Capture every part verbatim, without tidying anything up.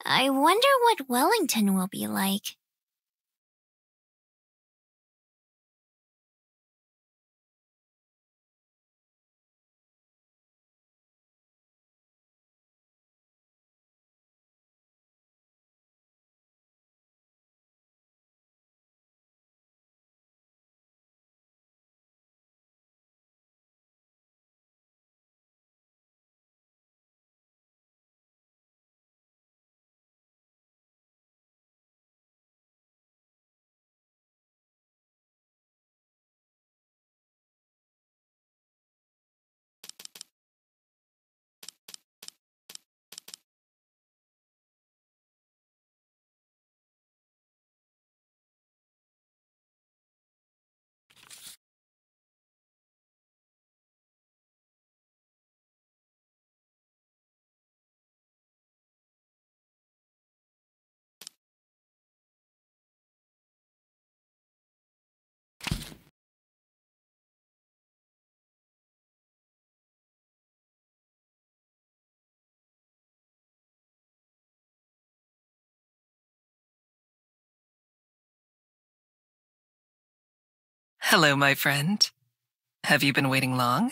I wonder what Wellington will be like. Hello, my friend. Have you been waiting long?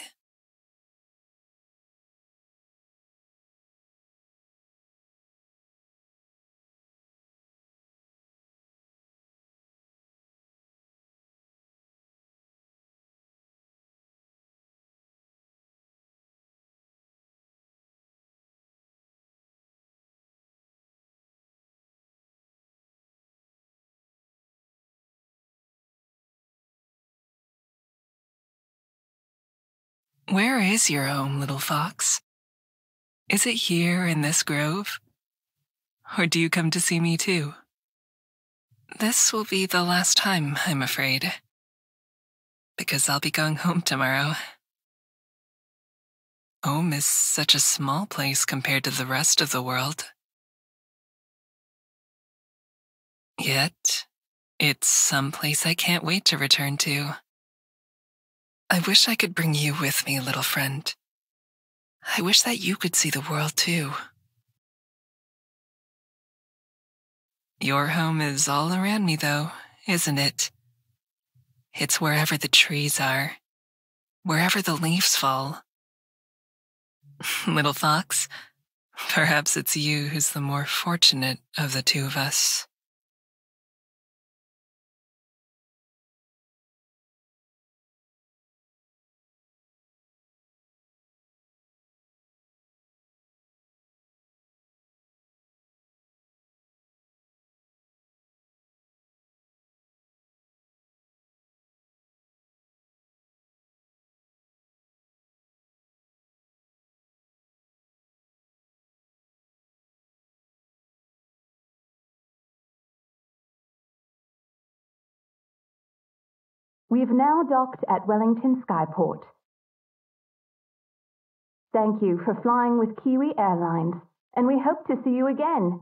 Where is your home, little fox? Is it here in this grove? Or do you come to see me too? This will be the last time, I'm afraid, because I'll be going home tomorrow. Home is such a small place compared to the rest of the world. Yet, it's some place I can't wait to return to. I wish I could bring you with me, little friend. I wish that you could see the world too. Your home is all around me, though, isn't it? It's wherever the trees are, wherever the leaves fall. Little fox, perhaps it's you who's the more fortunate of the two of us. We've now docked at Wellington Skyport. Thank you for flying with Kiwi Airlines, and we hope to see you again.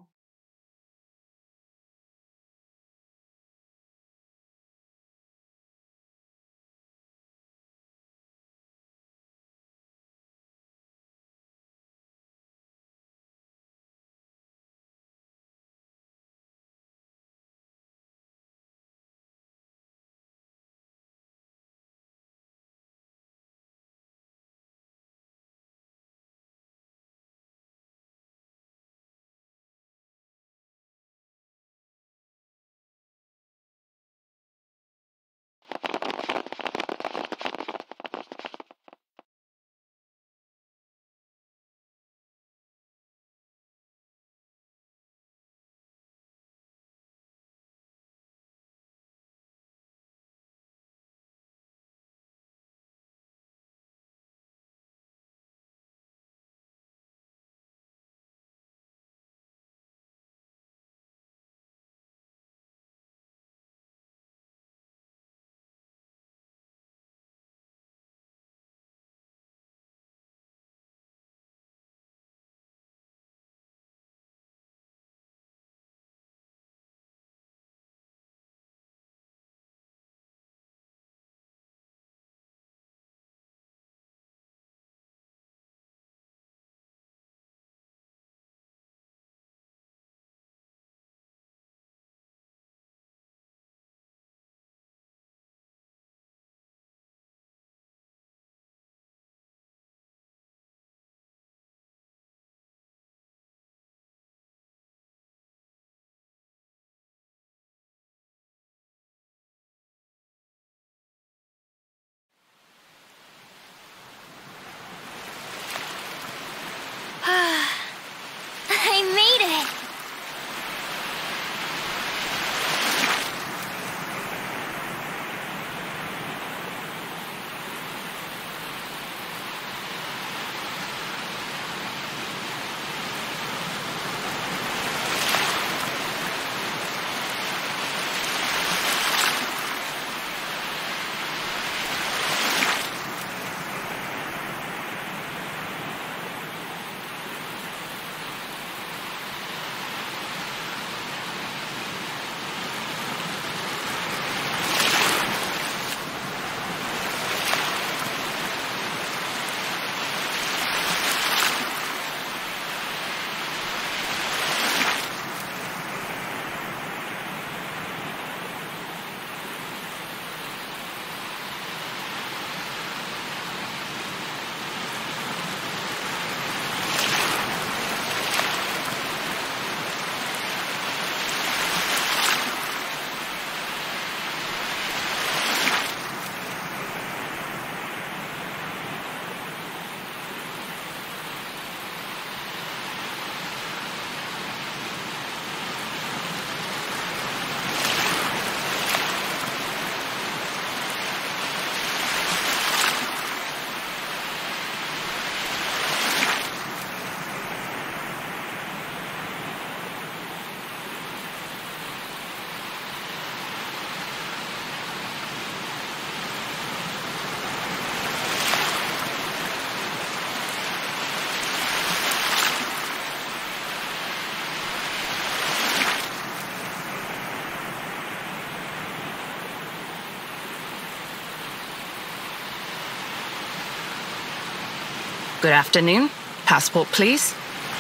Good afternoon. Passport, please.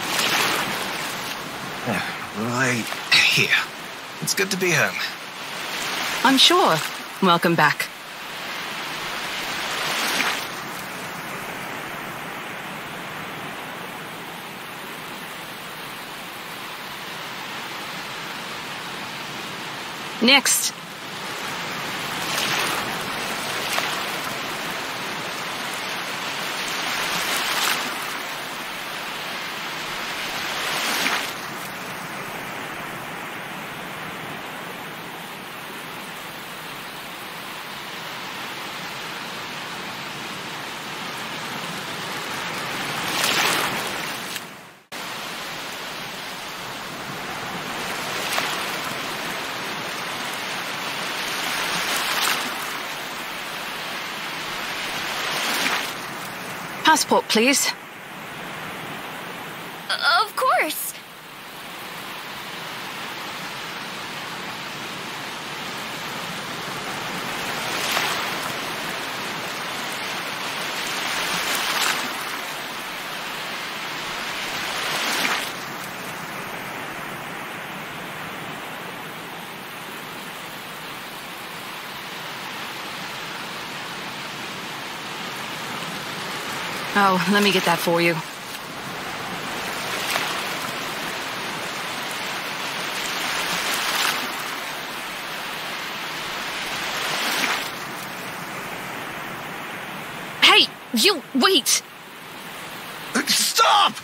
Right here. It's good to be home. I'm sure. Welcome back. Next. Passport, please. Of course. Oh, let me get that for you. Hey, you, wait! Stop!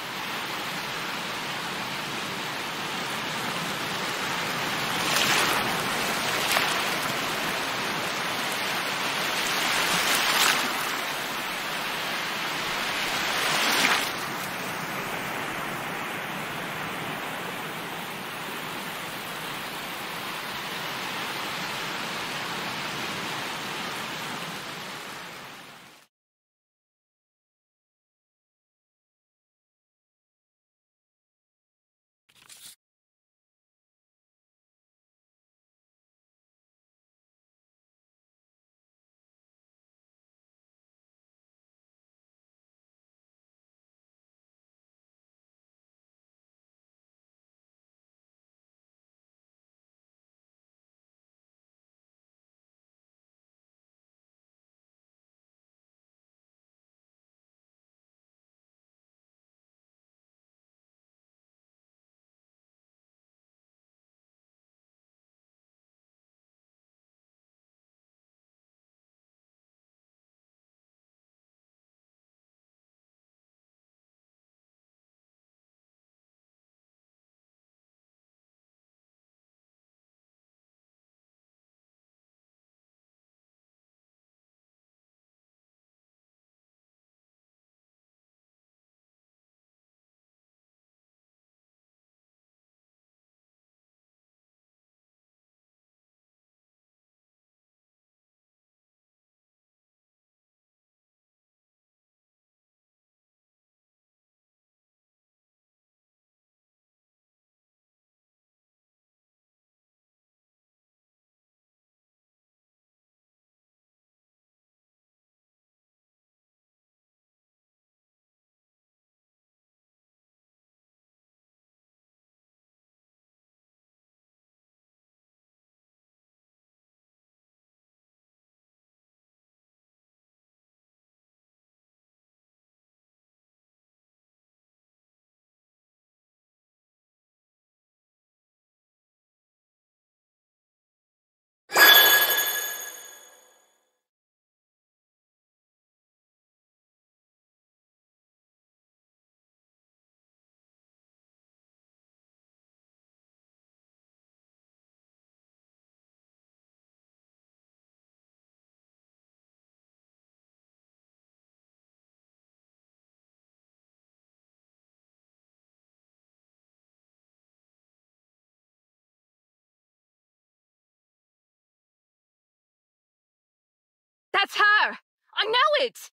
That's her! I know it!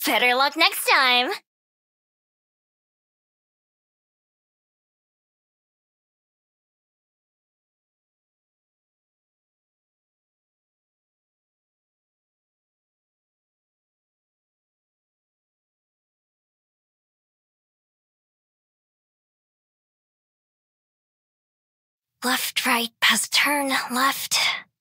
Better luck next time. Left, right, past turn, left.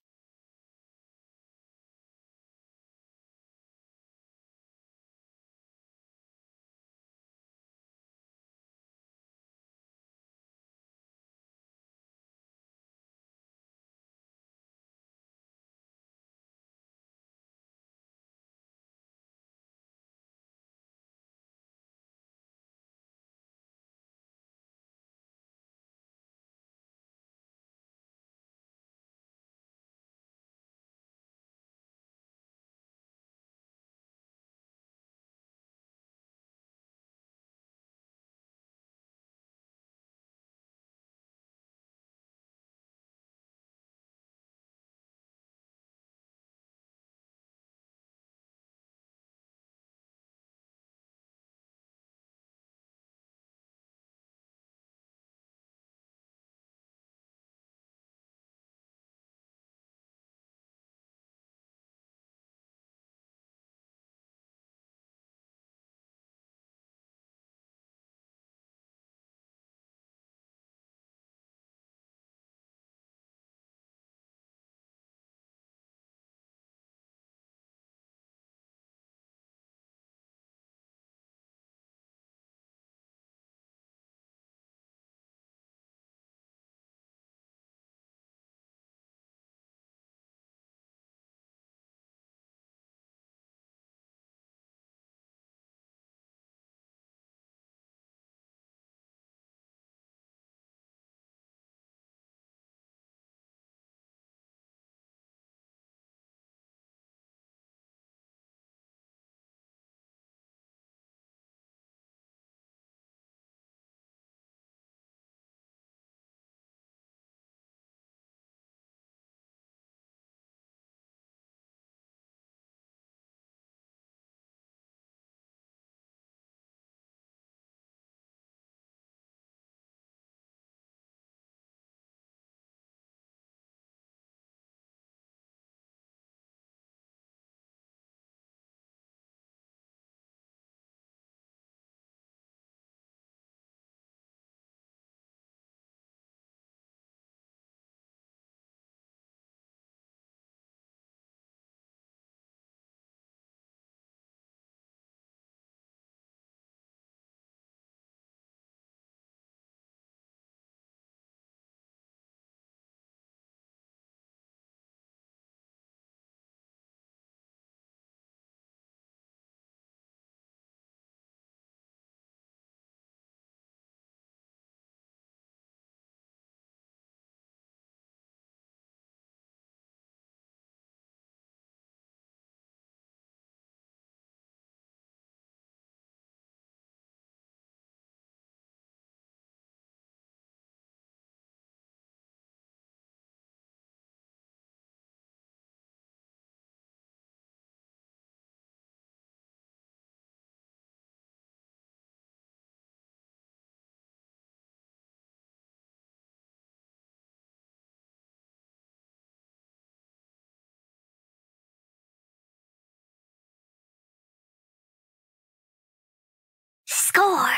Score!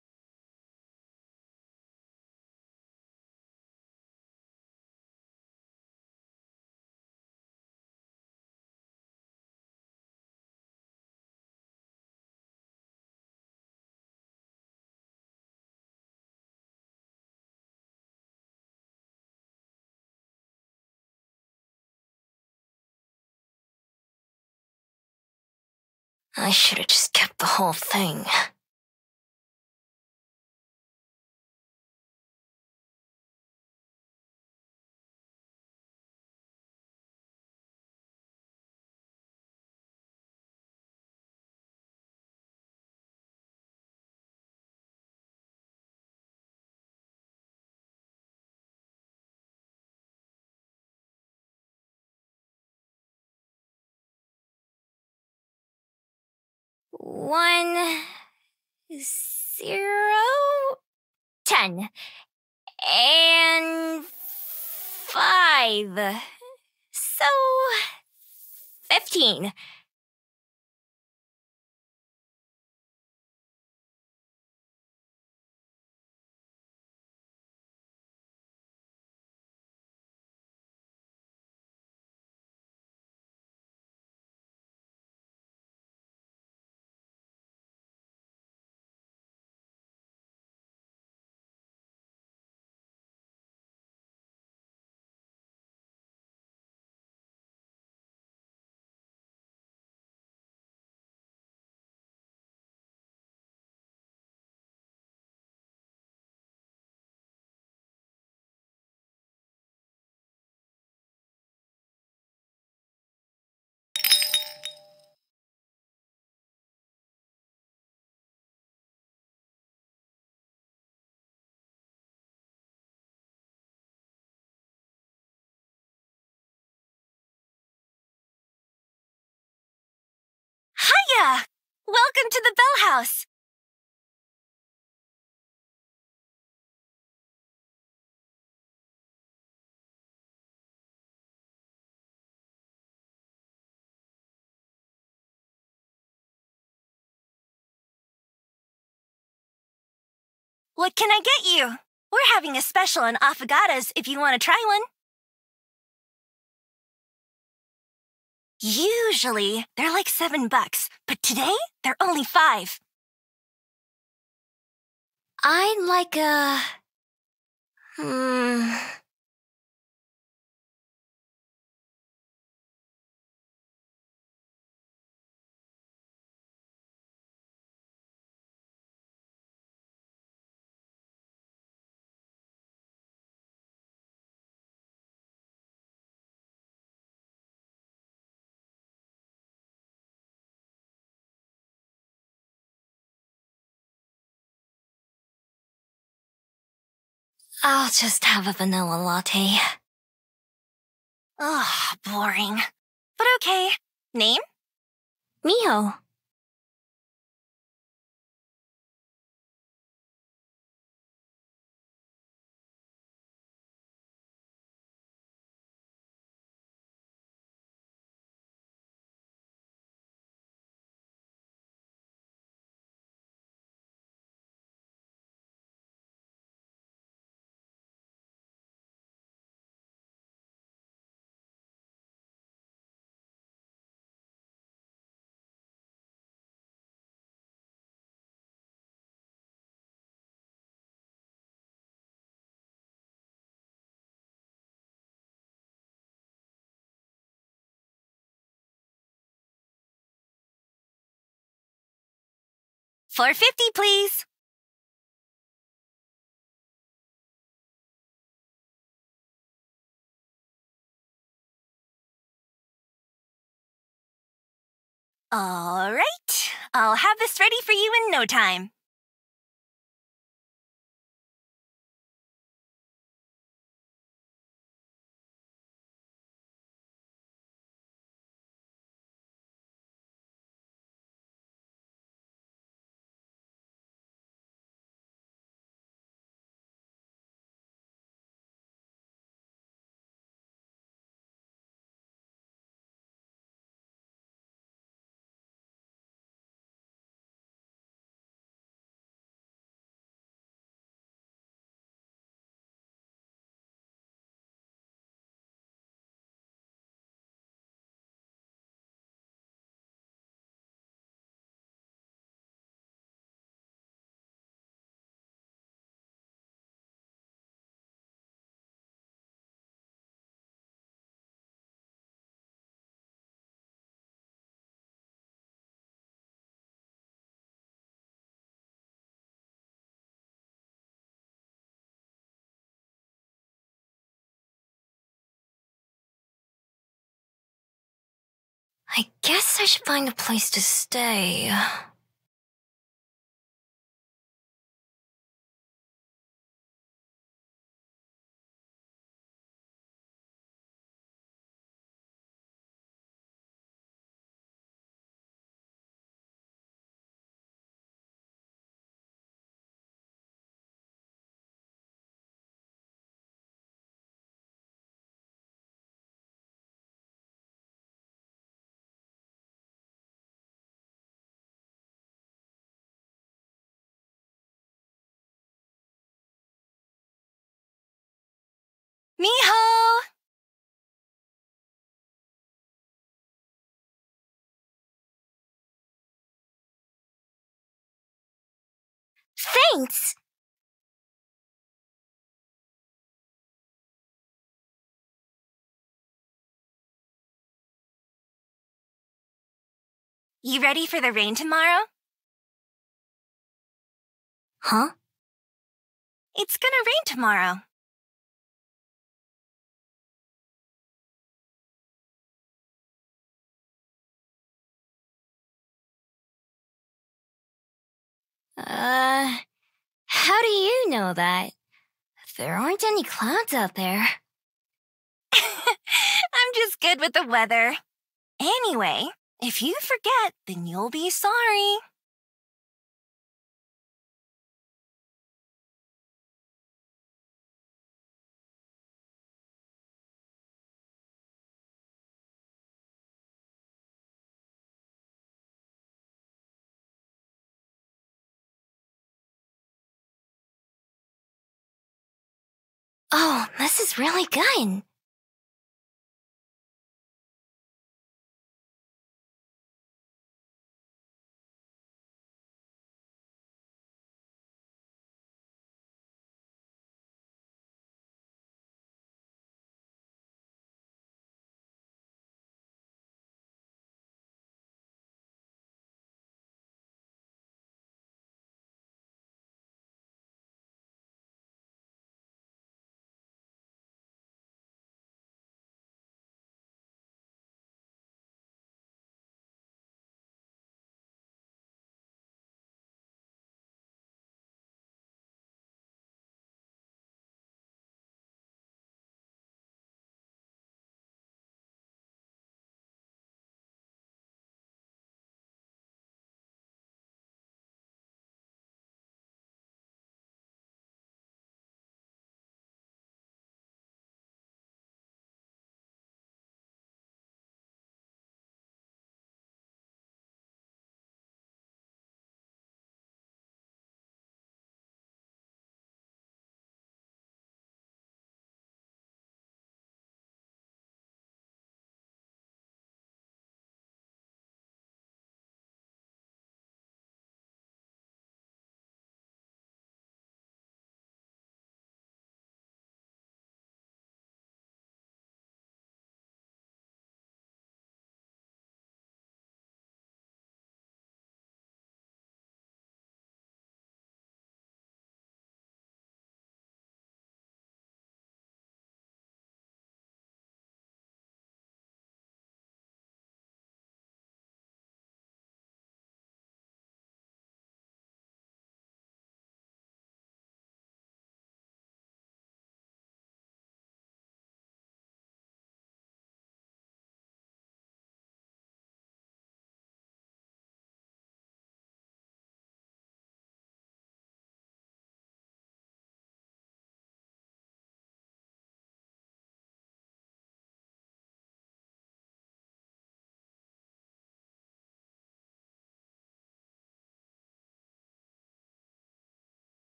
I should have just kept the whole thing. one, zero, ten, and five. So, fifteen. Hiya! Welcome to the Bell House. What can I get you? We're having a special on affogatos if you want to try one. Usually, they're like seven bucks, but today, they're only five. I'd like a... Hmm... I'll just have a vanilla latte. Ugh, boring. But okay. Name? Miho. four fifty, please. All right. I'll have this ready for you in no time. I guess I should find a place to stay. Thanks! You ready for the rain tomorrow? Huh? It's gonna rain tomorrow. Uh, how do you know that? There aren't any clouds out there. I'm just good with the weather. Anyway, if you forget, then you'll be sorry. Oh, this is really good.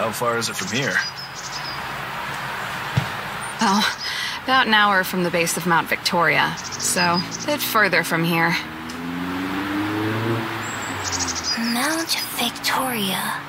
How far is it from here? Well, about an hour from the base of Mount Victoria, so a bit further from here. Mount Victoria.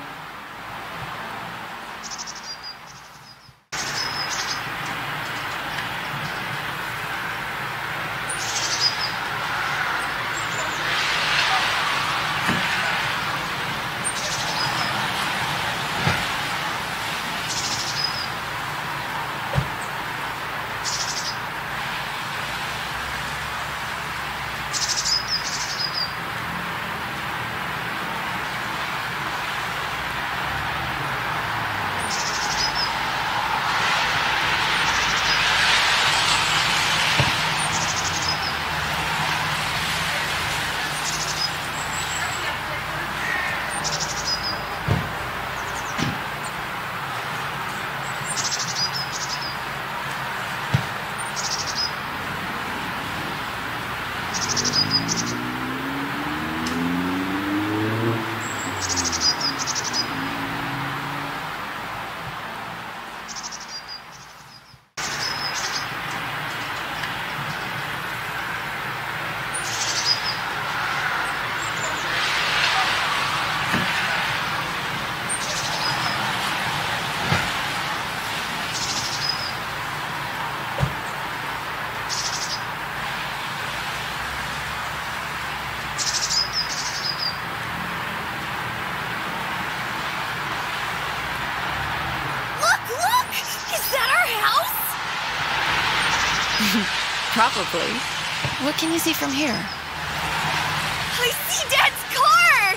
Probably. What can you see from here? I see Dad's car!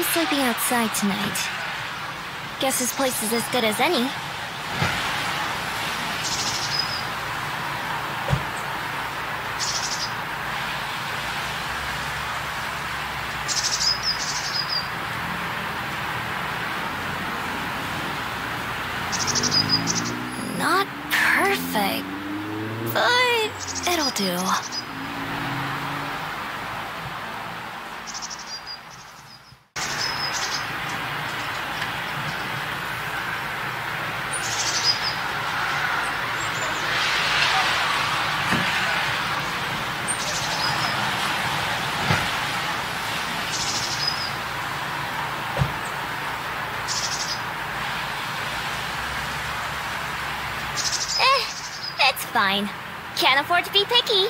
sleeping outside tonight. Guess this place is as good as any. Not perfect, but it'll do. Fine. Can't afford to be picky.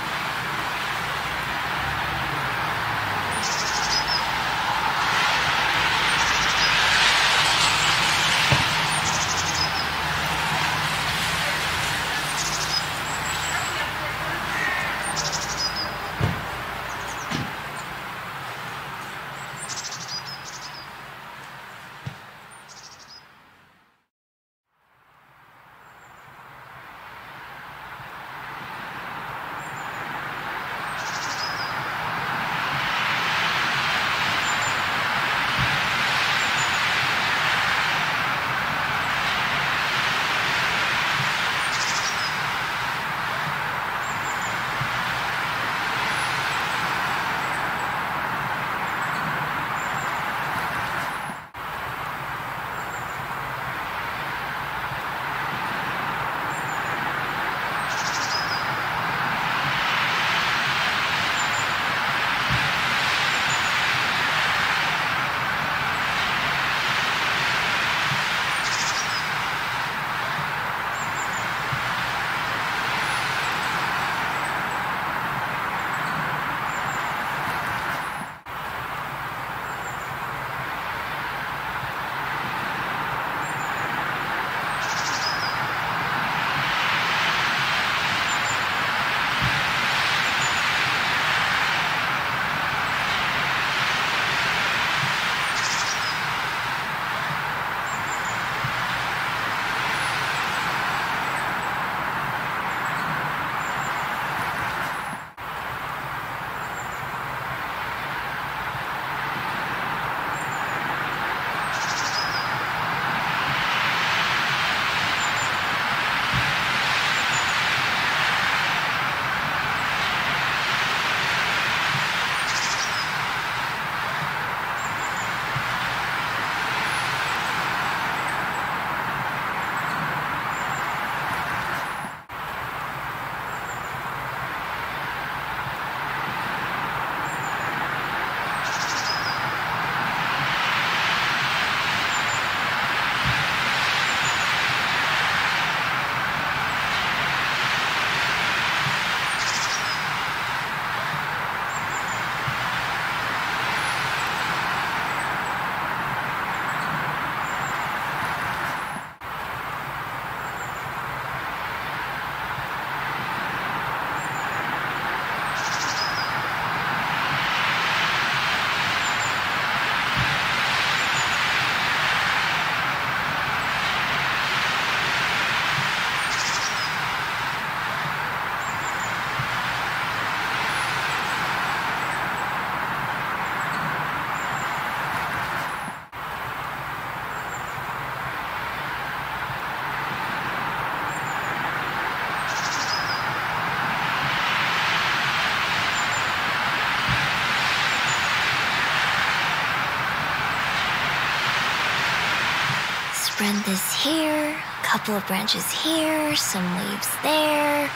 Spread this here, a couple of branches here, some leaves there.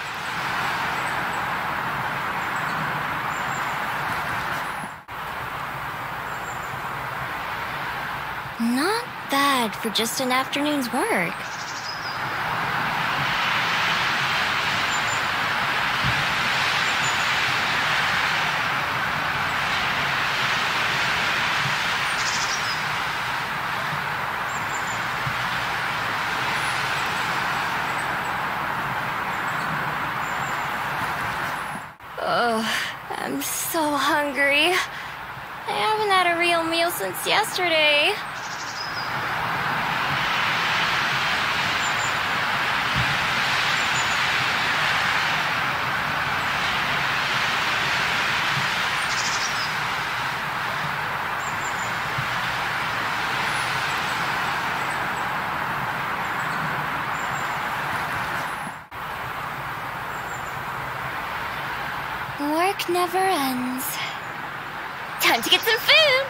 Not bad for just an afternoon's work. Oh, I'm so hungry. I haven't had a real meal since yesterday. Work never ends. Time to get some food!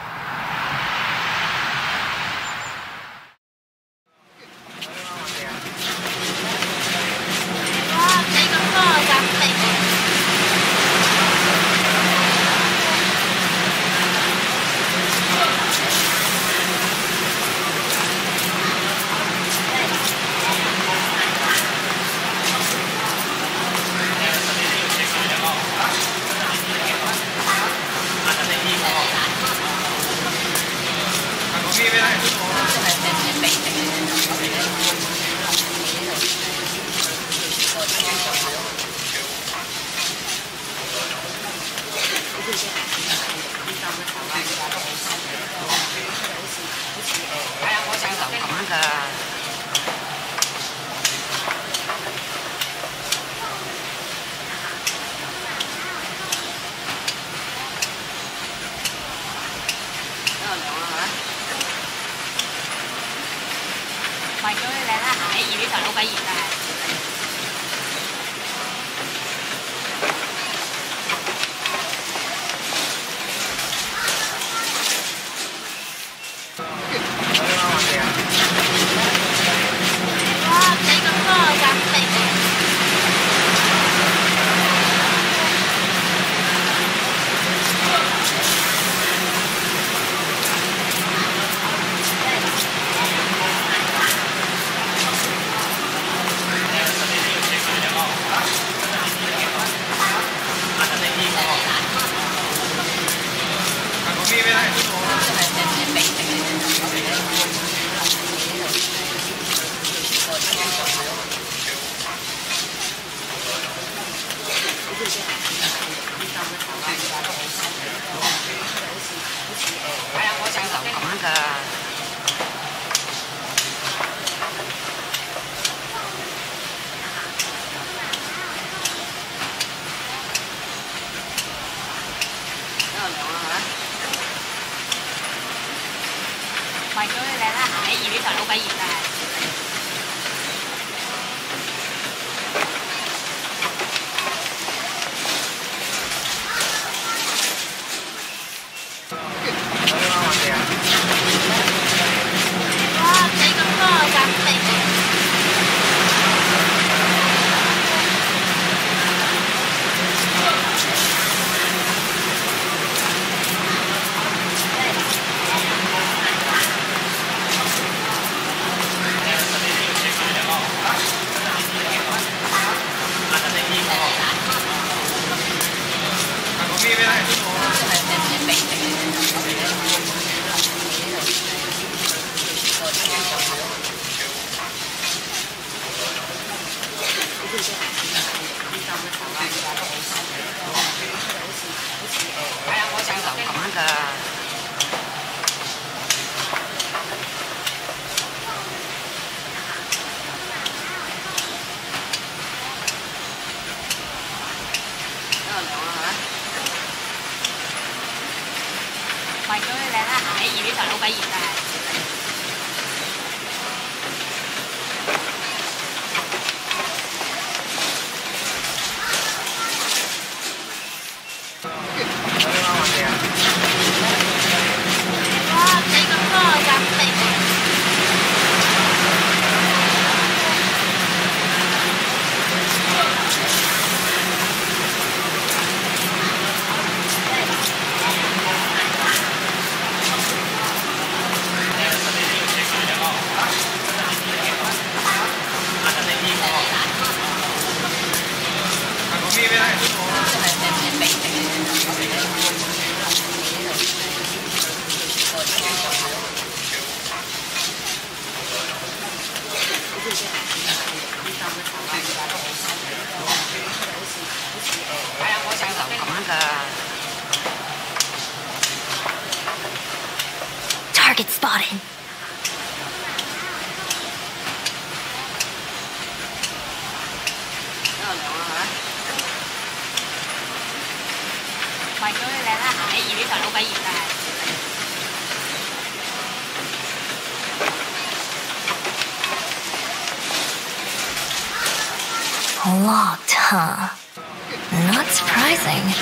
Locked, huh? Not surprising.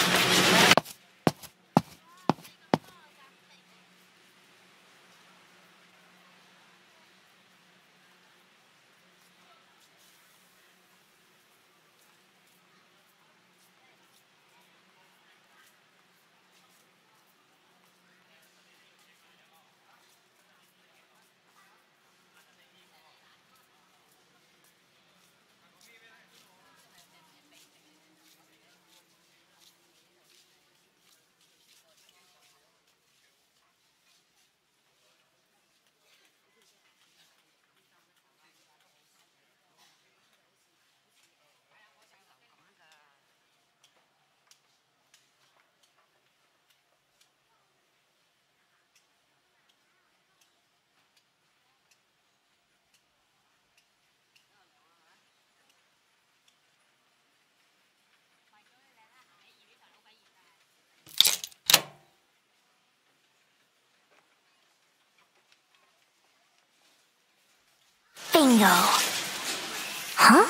Bingo. Huh?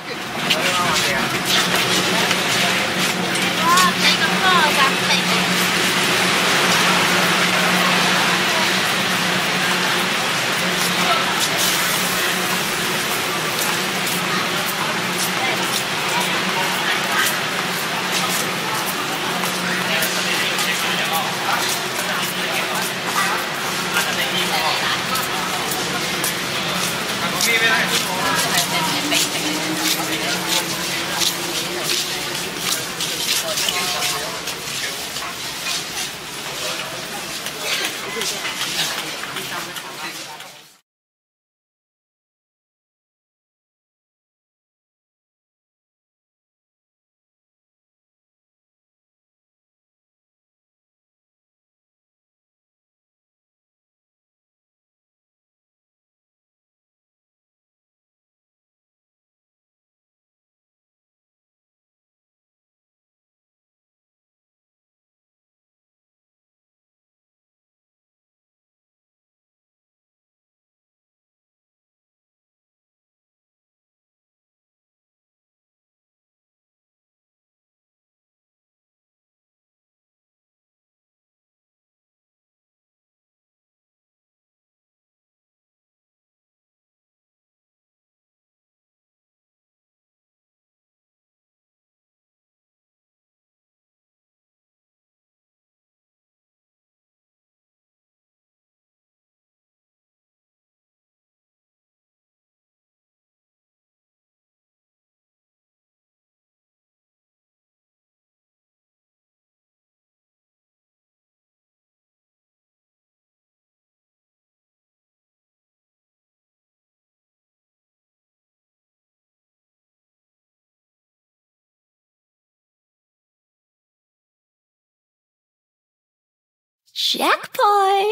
Jackpot!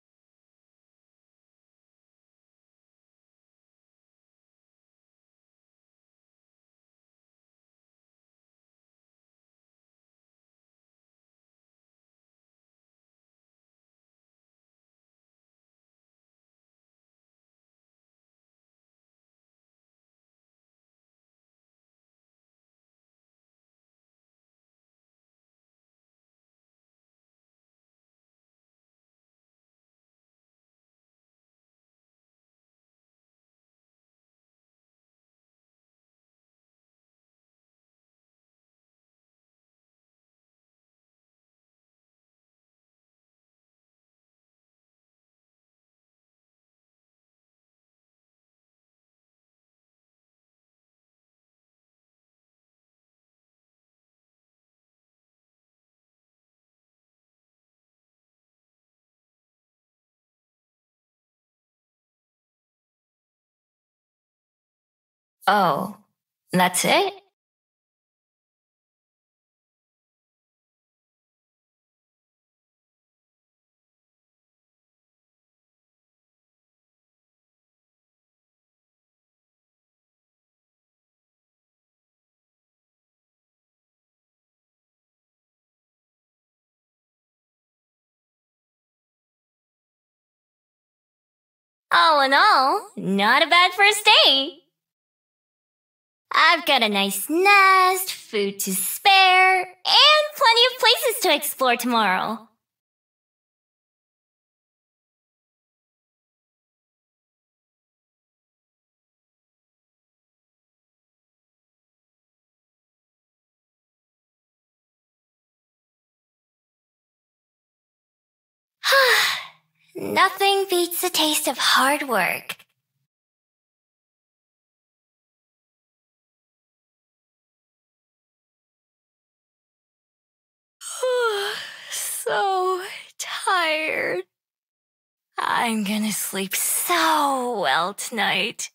Oh, that's it? All in all, not a bad first date. I've got a nice nest, food to spare, and plenty of places to explore tomorrow. Nothing beats the taste of hard work. So tired. I'm gonna sleep so well tonight.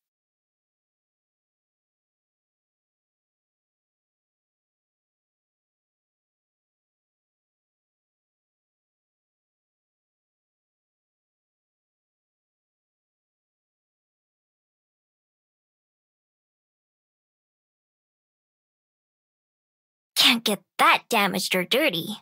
Can't get that damaged or dirty.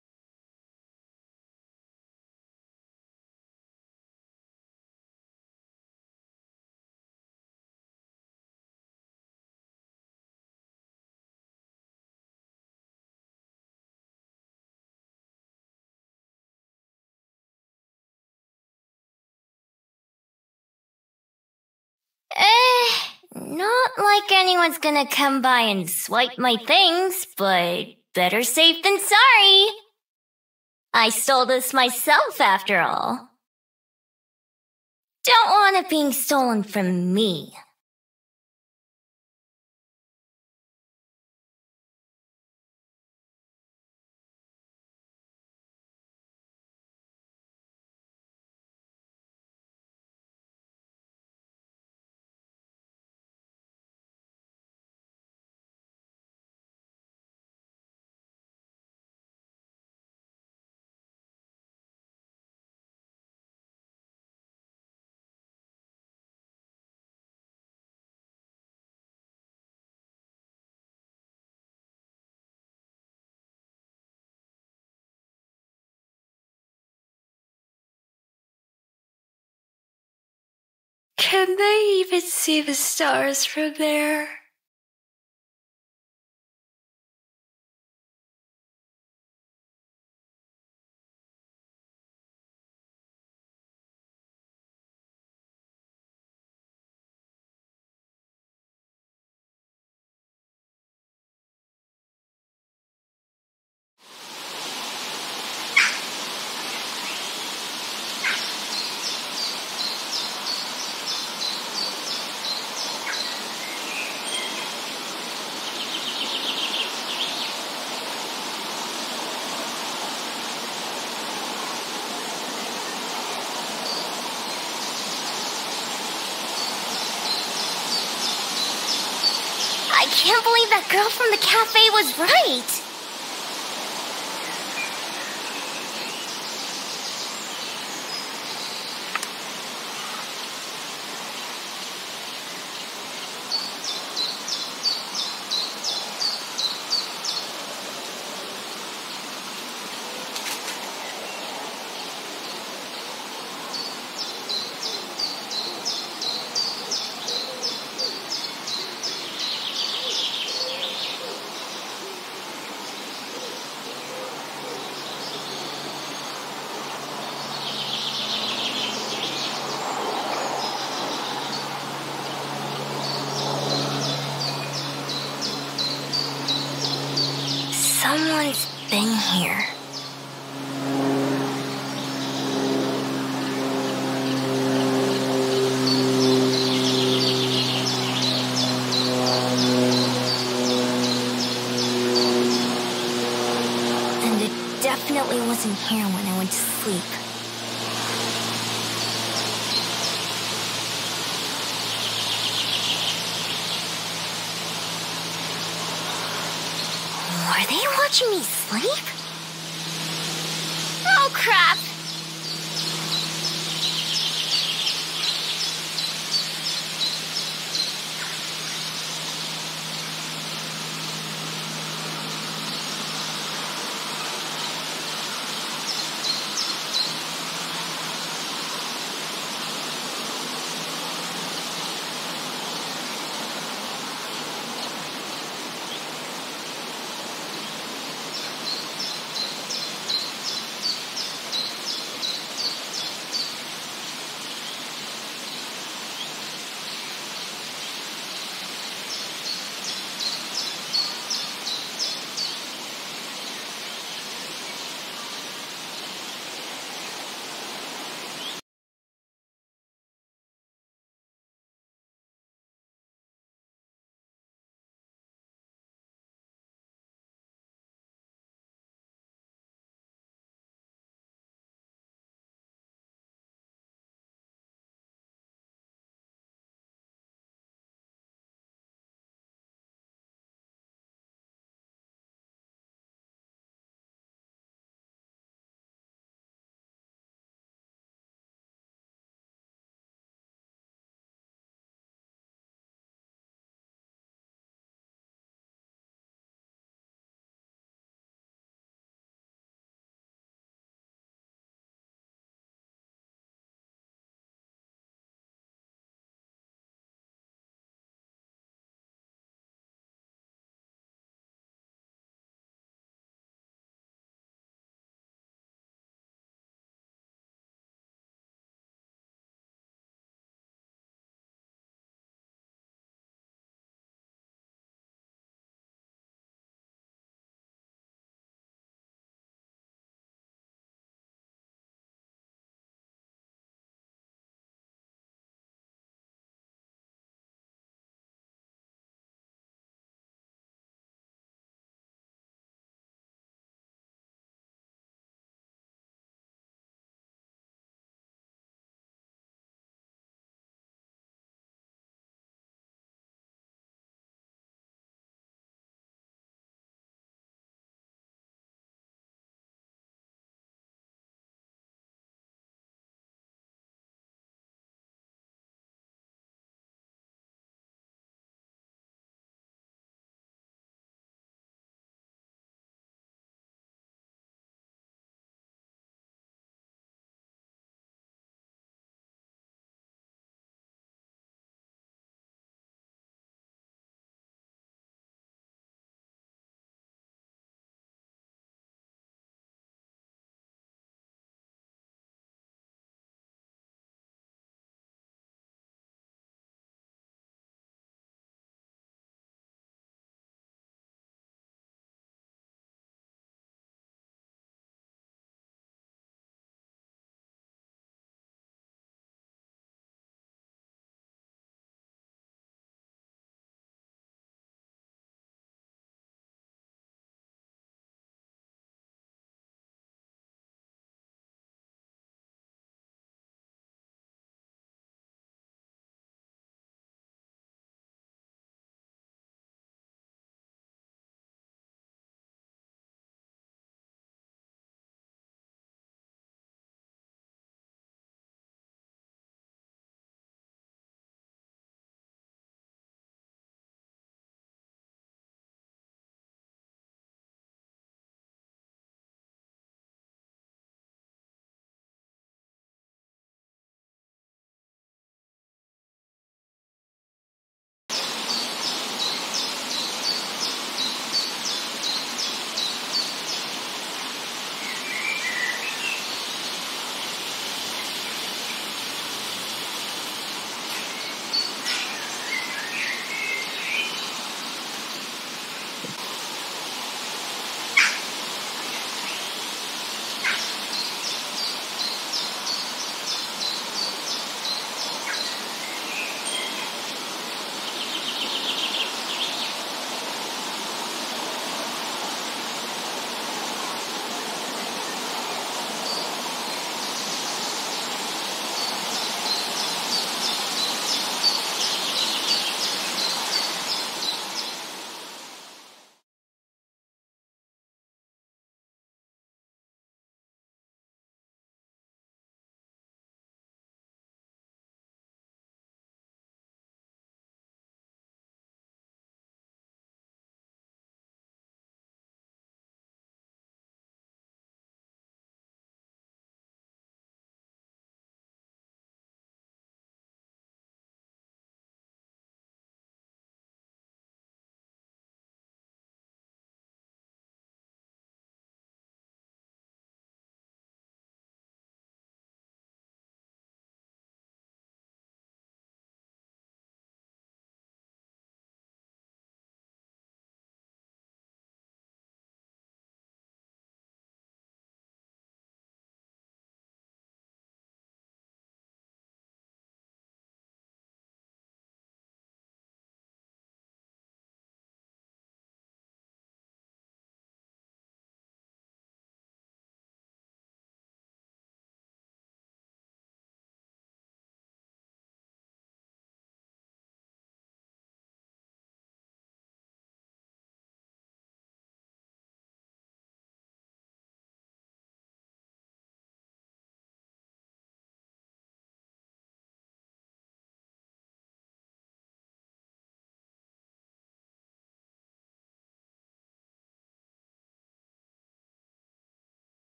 Eh, not like anyone's gonna come by and swipe my things, but better safe than sorry. I stole this myself after all. Don't want it being stolen from me. Can they even see the stars from there? I can't believe that girl from the cafe was right. Someone's been here. And it definitely wasn't here when I went to sleep. Are they watching me sleep? Oh, crap!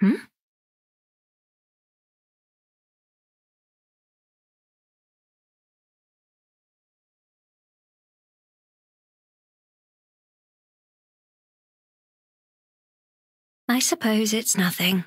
Hmm? I suppose it's nothing.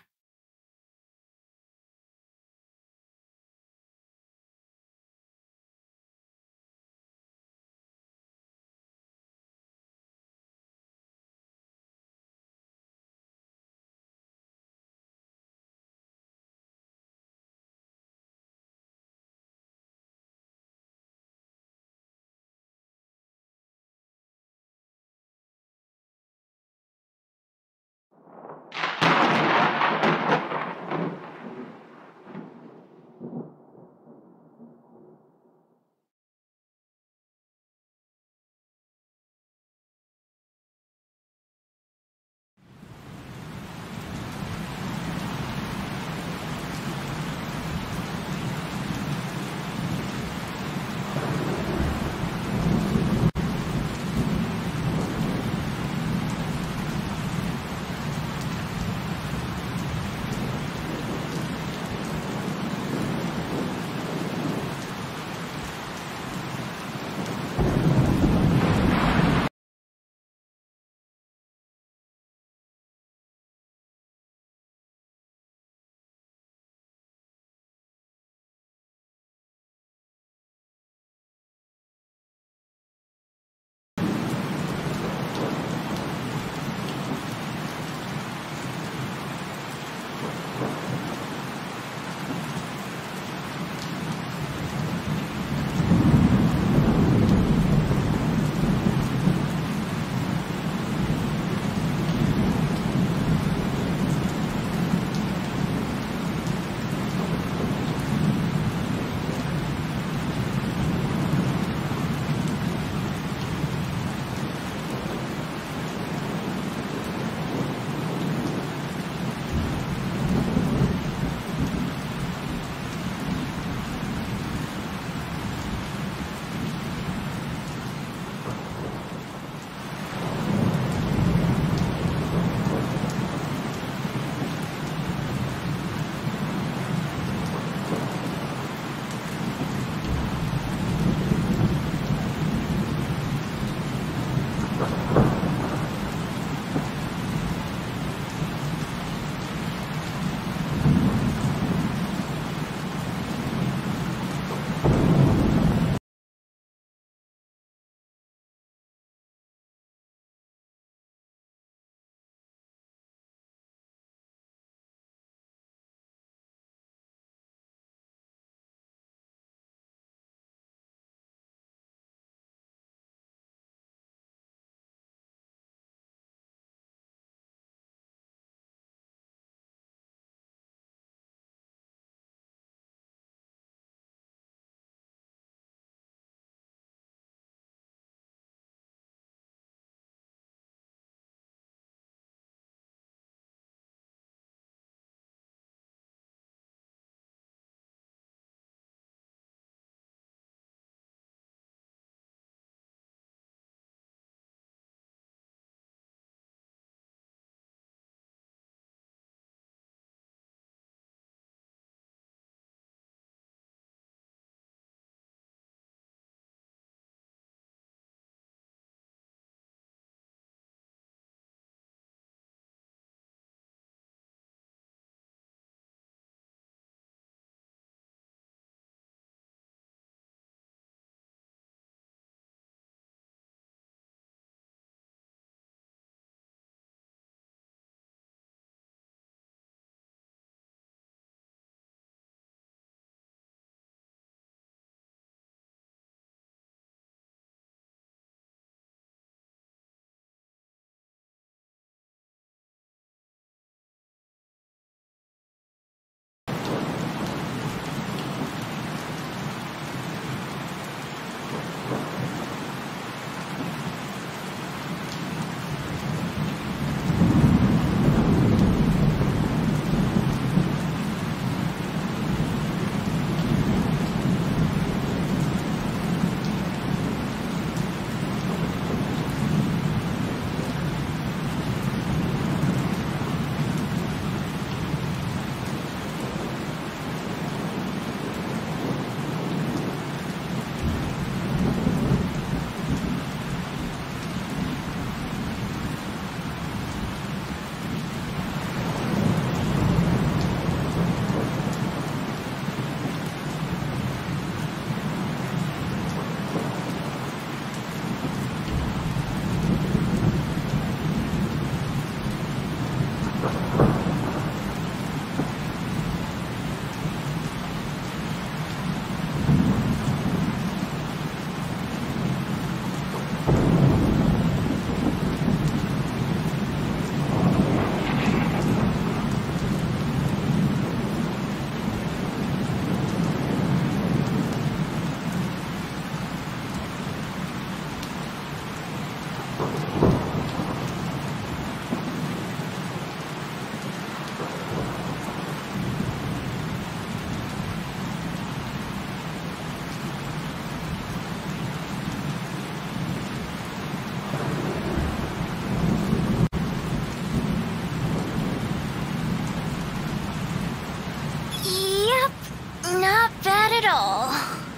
not bad at all.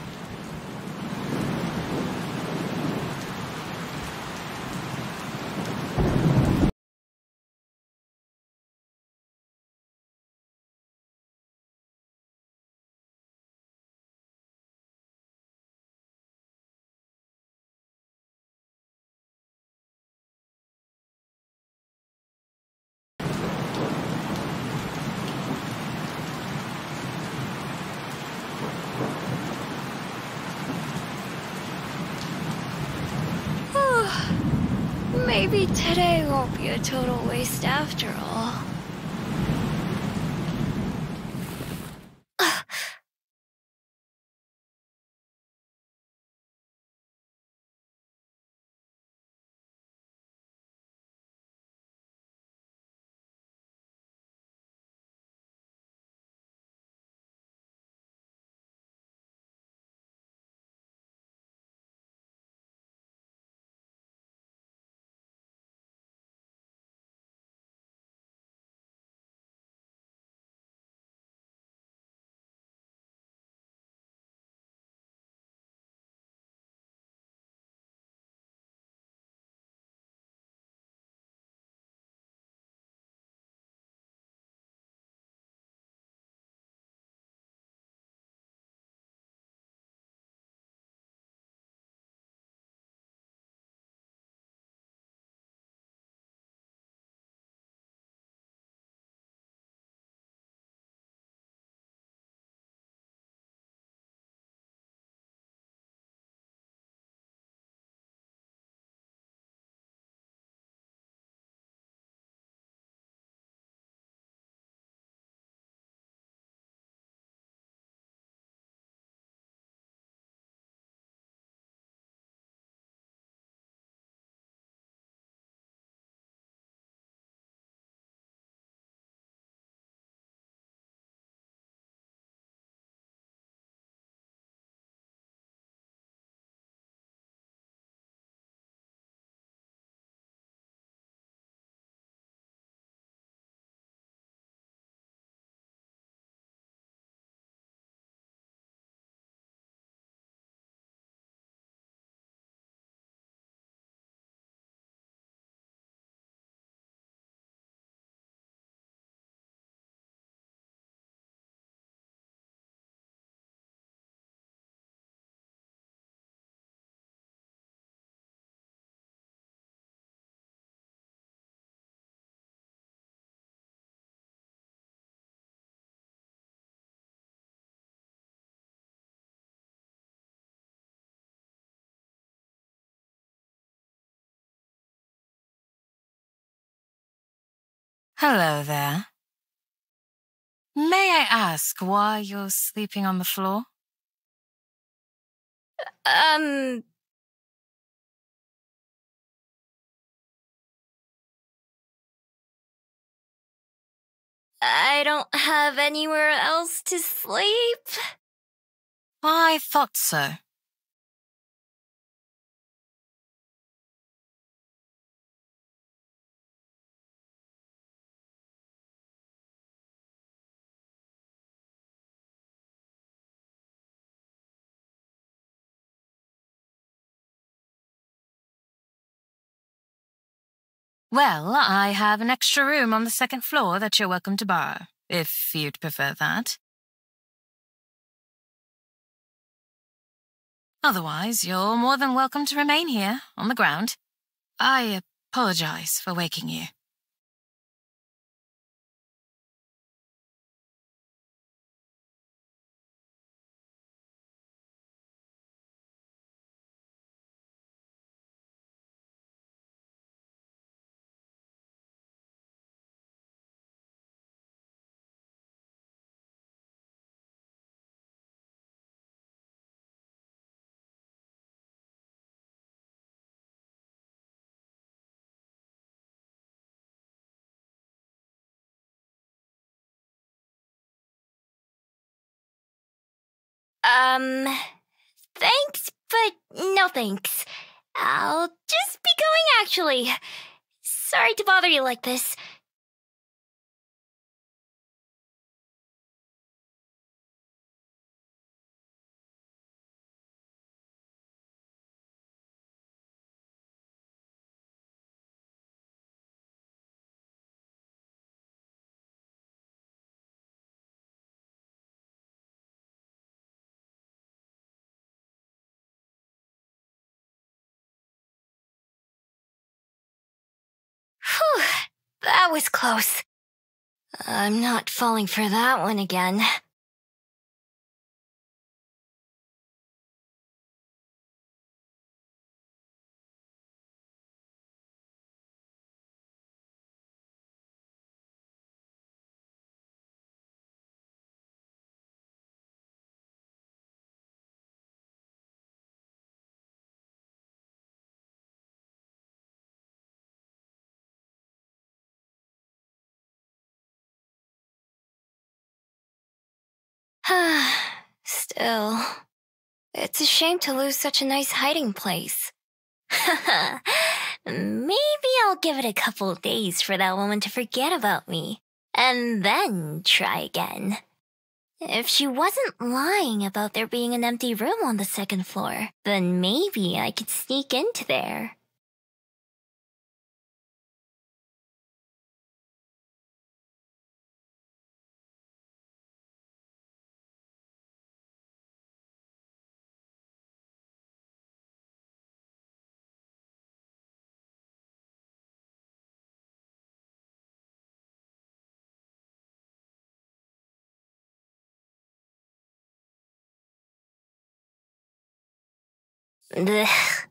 Maybe today won't be a total waste after all. Hello there. May I ask why you're sleeping on the floor? Um... I don't have anywhere else to sleep. I thought so. Well, I have an extra room on the second floor that you're welcome to borrow, if you'd prefer that. Otherwise, you're more than welcome to remain here, on the ground. I apologize for waking you. Um, thanks, but no thanks. I'll just be going, actually. Sorry to bother you like this. that was close. I'm not falling for that one again. Still, it's a shame to lose such a nice hiding place. Maybe I'll give it a couple days for that woman to forget about me, and then try again. If she wasn't lying about there being an empty room on the second floor, then maybe I could sneak into there. Ugh.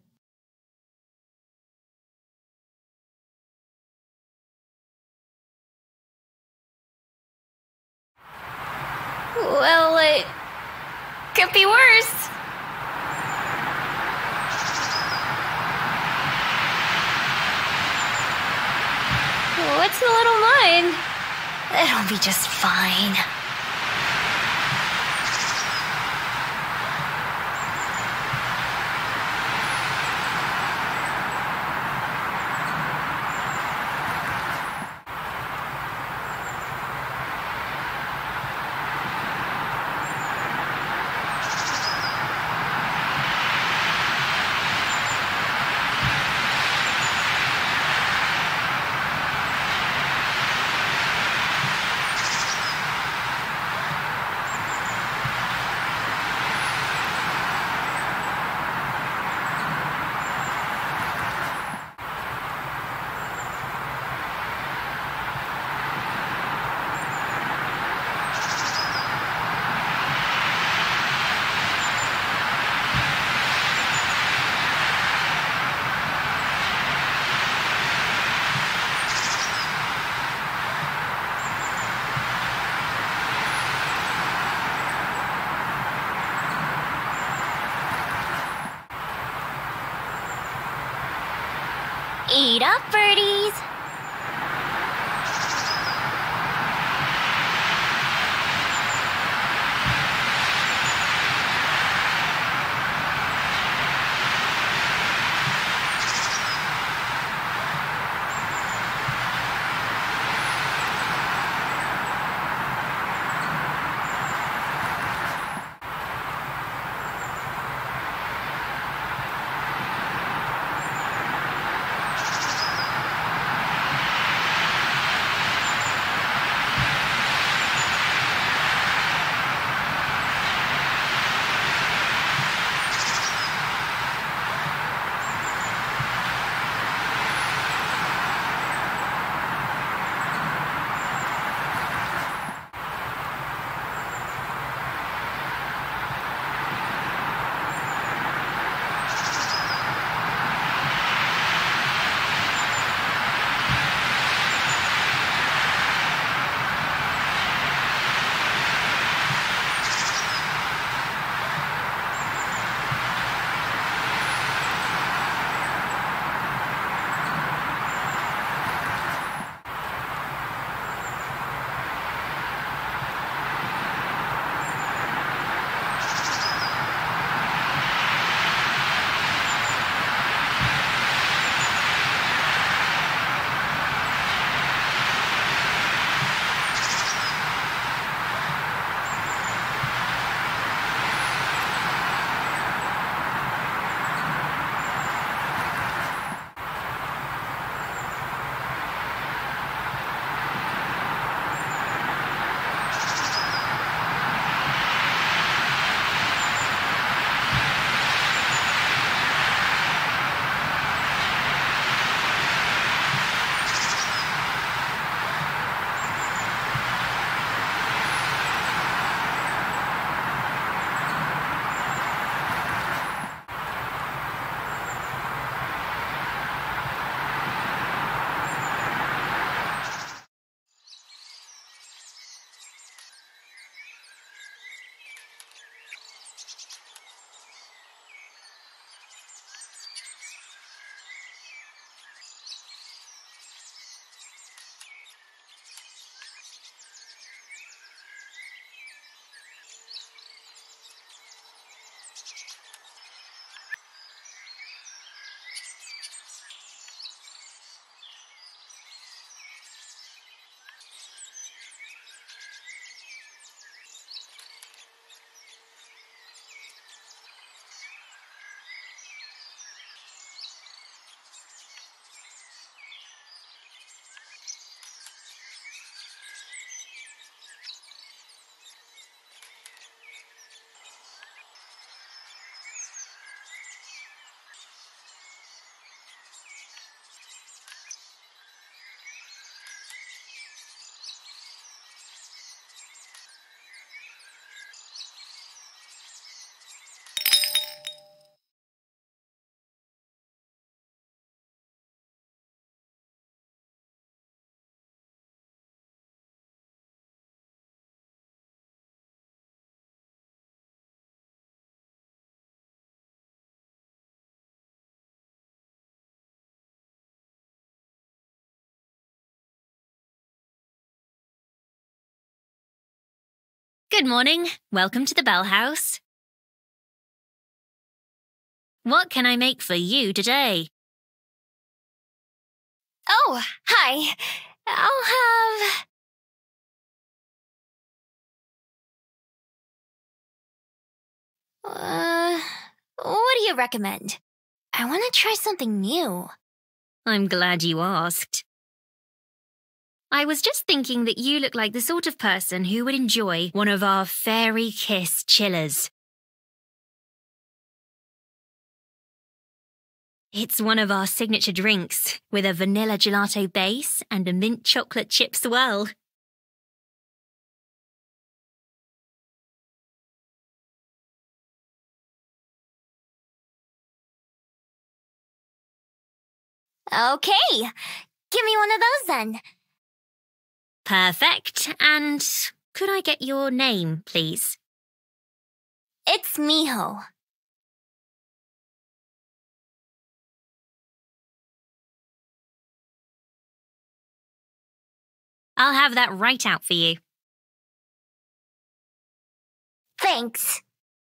Well, it could be worse. What's a little mine? It'll be just fine. Eat up, birdies! Good morning. Welcome to the Bell House. What can I make for you today? Oh, hi. I'll have... Uh, what do you recommend? I want to try something new. I'm glad you asked. I was just thinking that you look like the sort of person who would enjoy one of our Fairy Kiss chillers. It's one of our signature drinks with a vanilla gelato base and a mint chocolate chip swirl. Okay, give me one of those then. Perfect. And could I get your name, please? It's Miho. I'll have that right out for you. Thanks.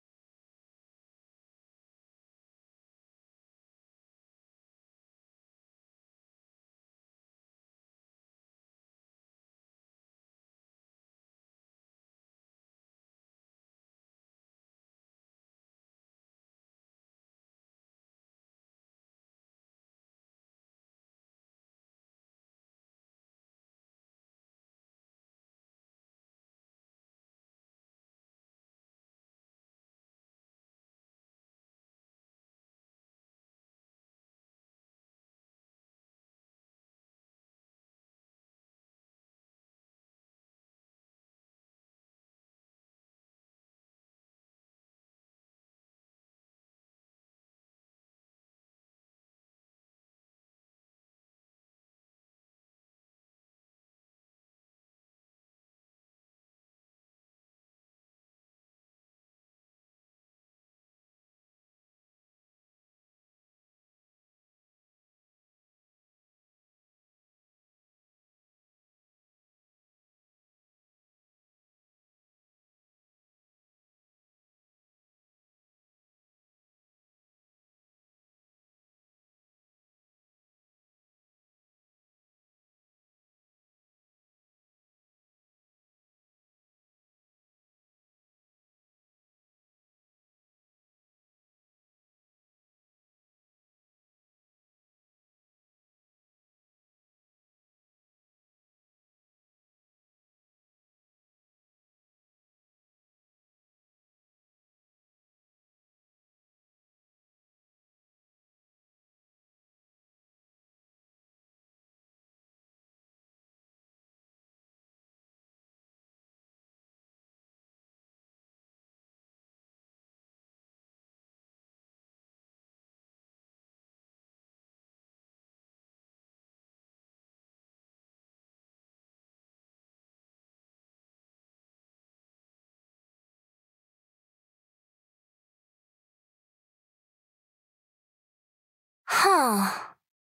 Huh.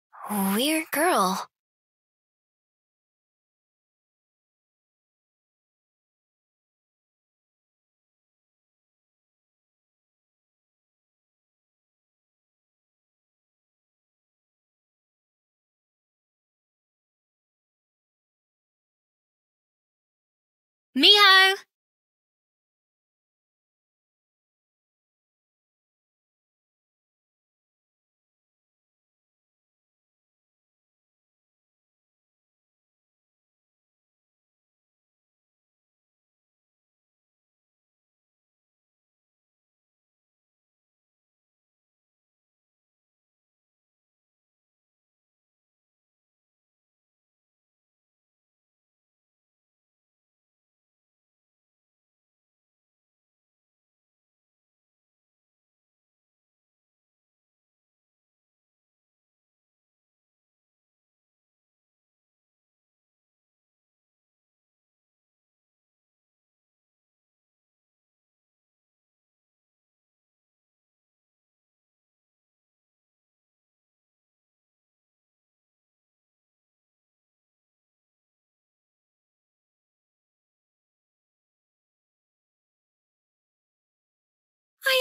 Weird girl. Miho!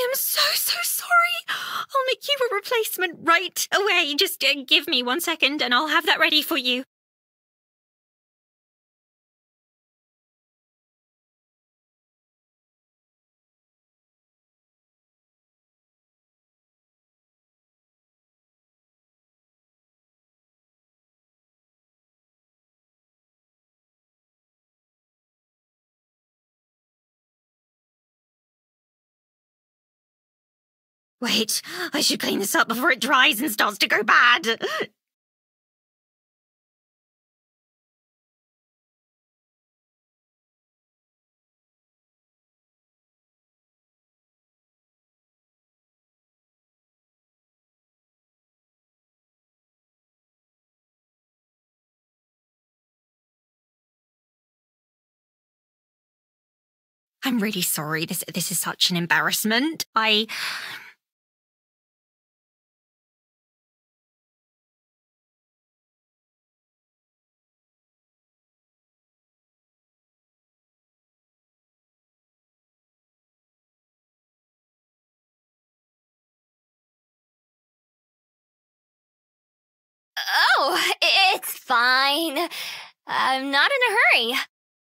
I'm so, so sorry. I'll make you a replacement right away. Just uh, give me one second and I'll have that ready for you. Wait, I should clean this up before it dries and starts to go bad. I'm really sorry. This this is such an embarrassment. I... Oh, it's fine. I'm not in a hurry.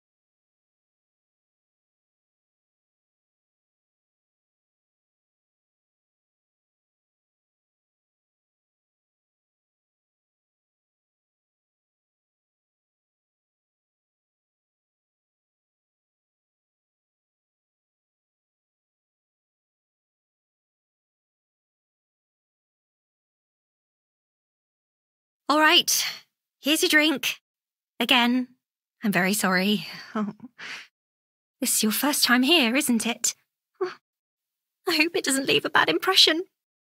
All right, here's your drink. Again, I'm very sorry. Oh. This is your first time here, isn't it? Oh. I hope it doesn't leave a bad impression.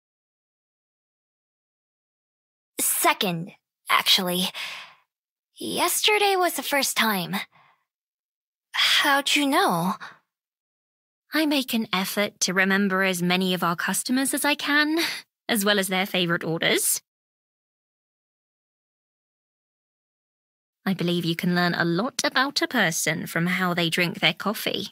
Second, actually. Yesterday was the first time. How'd you know? I make an effort to remember as many of our customers as I can, as well as their favourite orders. I believe you can learn a lot about a person from how they drink their coffee.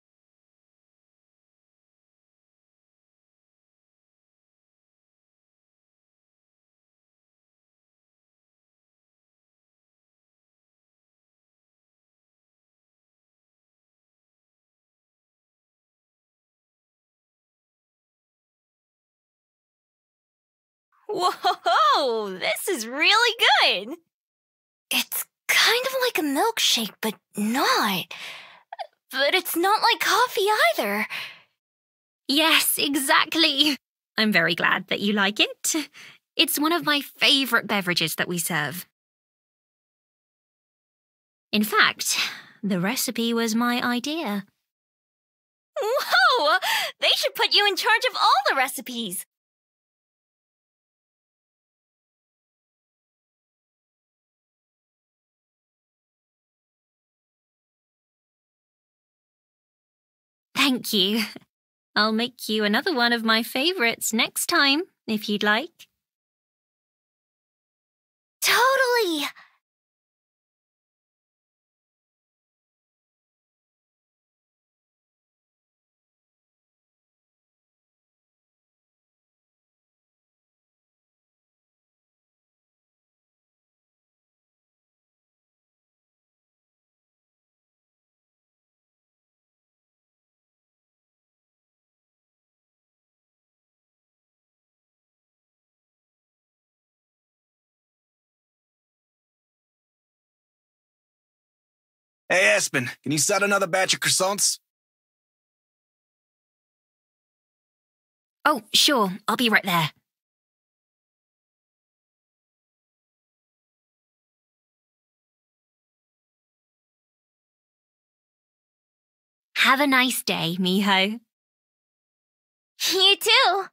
Whoa, this is really good. It's kind of like a milkshake, but not. But it's not like coffee either. Yes, exactly. I'm very glad that you like it. It's one of my favourite beverages that we serve. In fact, the recipe was my idea. Whoa! They should put you in charge of all the recipes. Thank you. I'll make you another one of my favourites next time, if you'd like. Totally! Hey, Aspen, can you set another batch of croissants? Oh, sure. I'll be right there. Have a nice day, Miho. You too.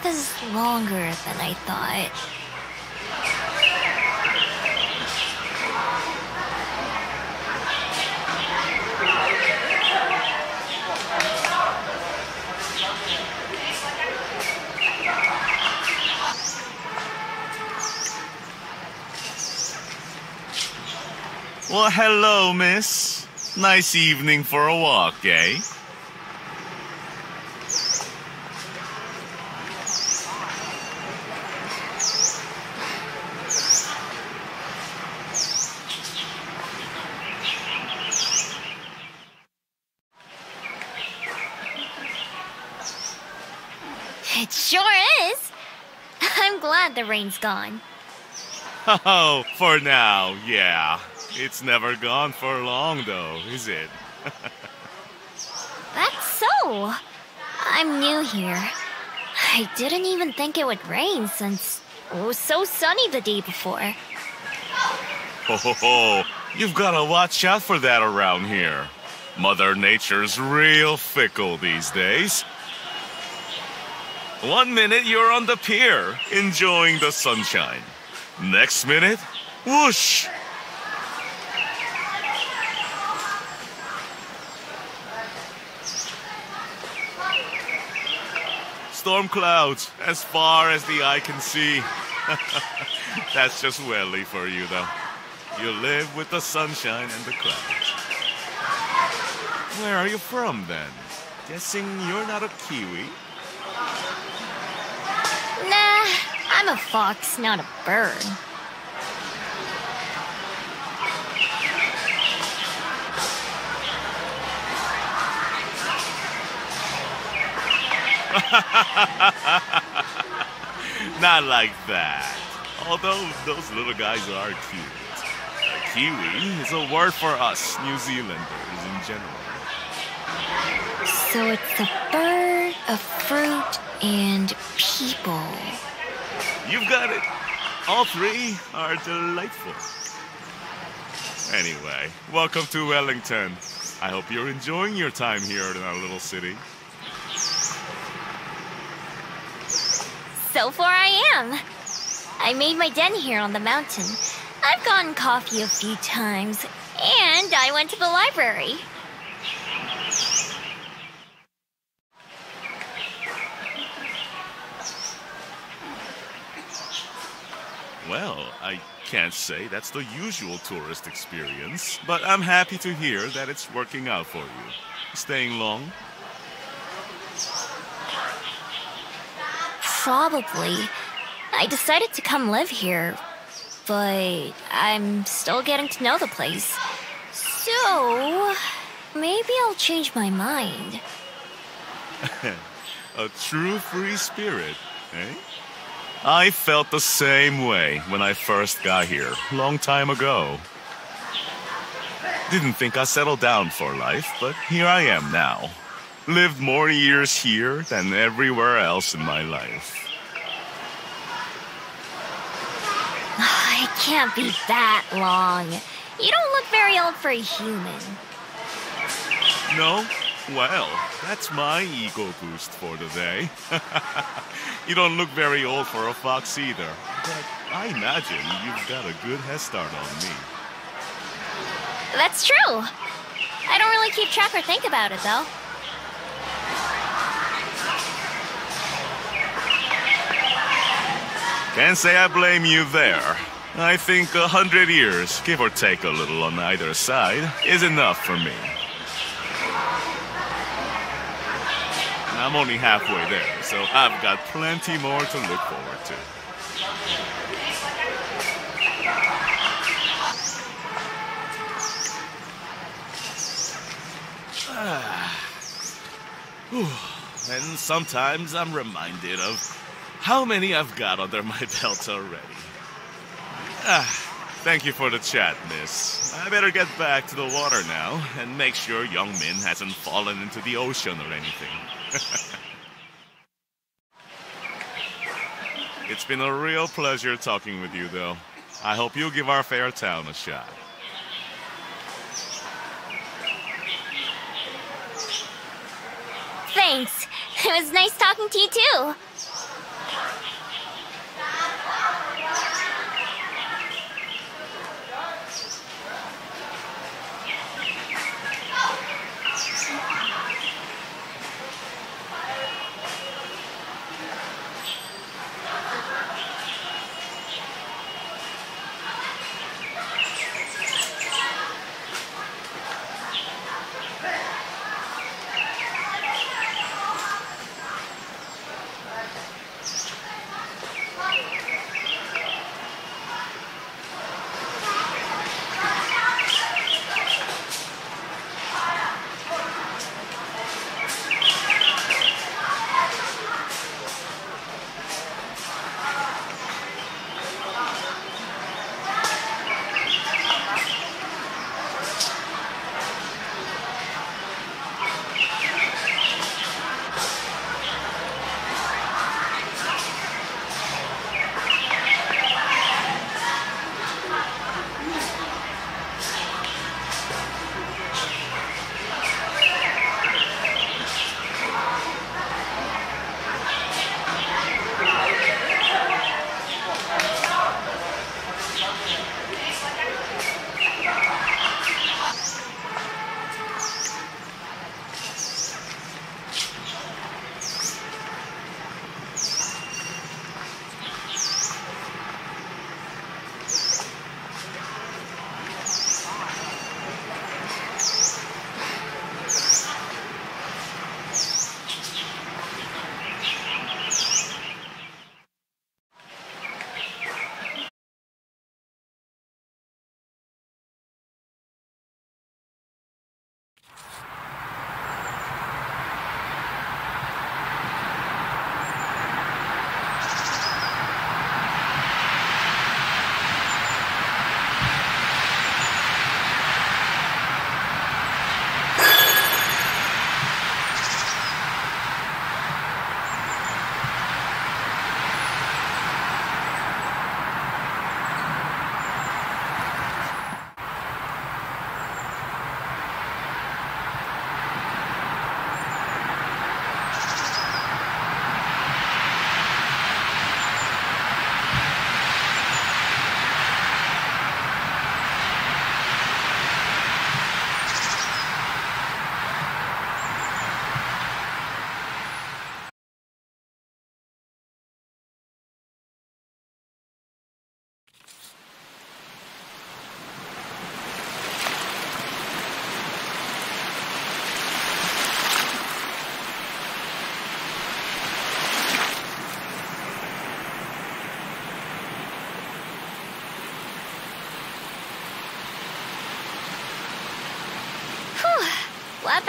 is longer than I thought. Well, hello, miss. Nice evening for a walk, eh? It sure is. I'm glad the rain's gone. Oh, for now, yeah. It's never gone for long, though, is it? That's so. I'm new here. I didn't even think it would rain since it was so sunny the day before. Ho ho ho! You've gotta watch out for that around here. Mother Nature's real fickle these days. One minute you're on the pier, enjoying the sunshine. Next minute, whoosh! Storm clouds, as far as the eye can see. That's just Welly for you, though. You live with the sunshine and the clouds. Where are you from, then? Guessing you're not a Kiwi? Nah, I'm a fox, not a bird. Not like that. Although those little guys are cute. A Kiwi is a word for us New Zealanders in general. So it's a bird, a fruit, and people. You've got it. All three are delightful. Anyway, welcome to Wellington. I hope you're enjoying your time here in our little city. So far I am. I made my den here on the mountain. I've gotten coffee a few times, and I went to the library. Well, I can't say that's the usual tourist experience, but I'm happy to hear that it's working out for you. Staying long? Probably. I decided to come live here, but I'm still getting to know the place. So, maybe I'll change my mind. A true free spirit, eh? I felt the same way when I first got here, long time ago. Didn't think I'd settle down for life, but here I am now. Lived more years here than everywhere else in my life. It can't be that long. You don't look very old for a human. No? Well, that's my ego boost for the day. You don't look very old for a fox either, but I imagine you've got a good head start on me. That's true. I don't really keep track or think about it, though. Can't say I blame you there. I think a hundred years, give or take a little on either side, is enough for me. I'm only halfway there, so I've got plenty more to look forward to. And sometimes I'm reminded of how many I've got under my belt already. Ah, thank you for the chat, miss. I better get back to the water now and make sure young Min hasn't fallen into the ocean or anything. It's been a real pleasure talking with you, though. I hope you'll give our fair town a shot. Thanks. It was nice talking to you, too.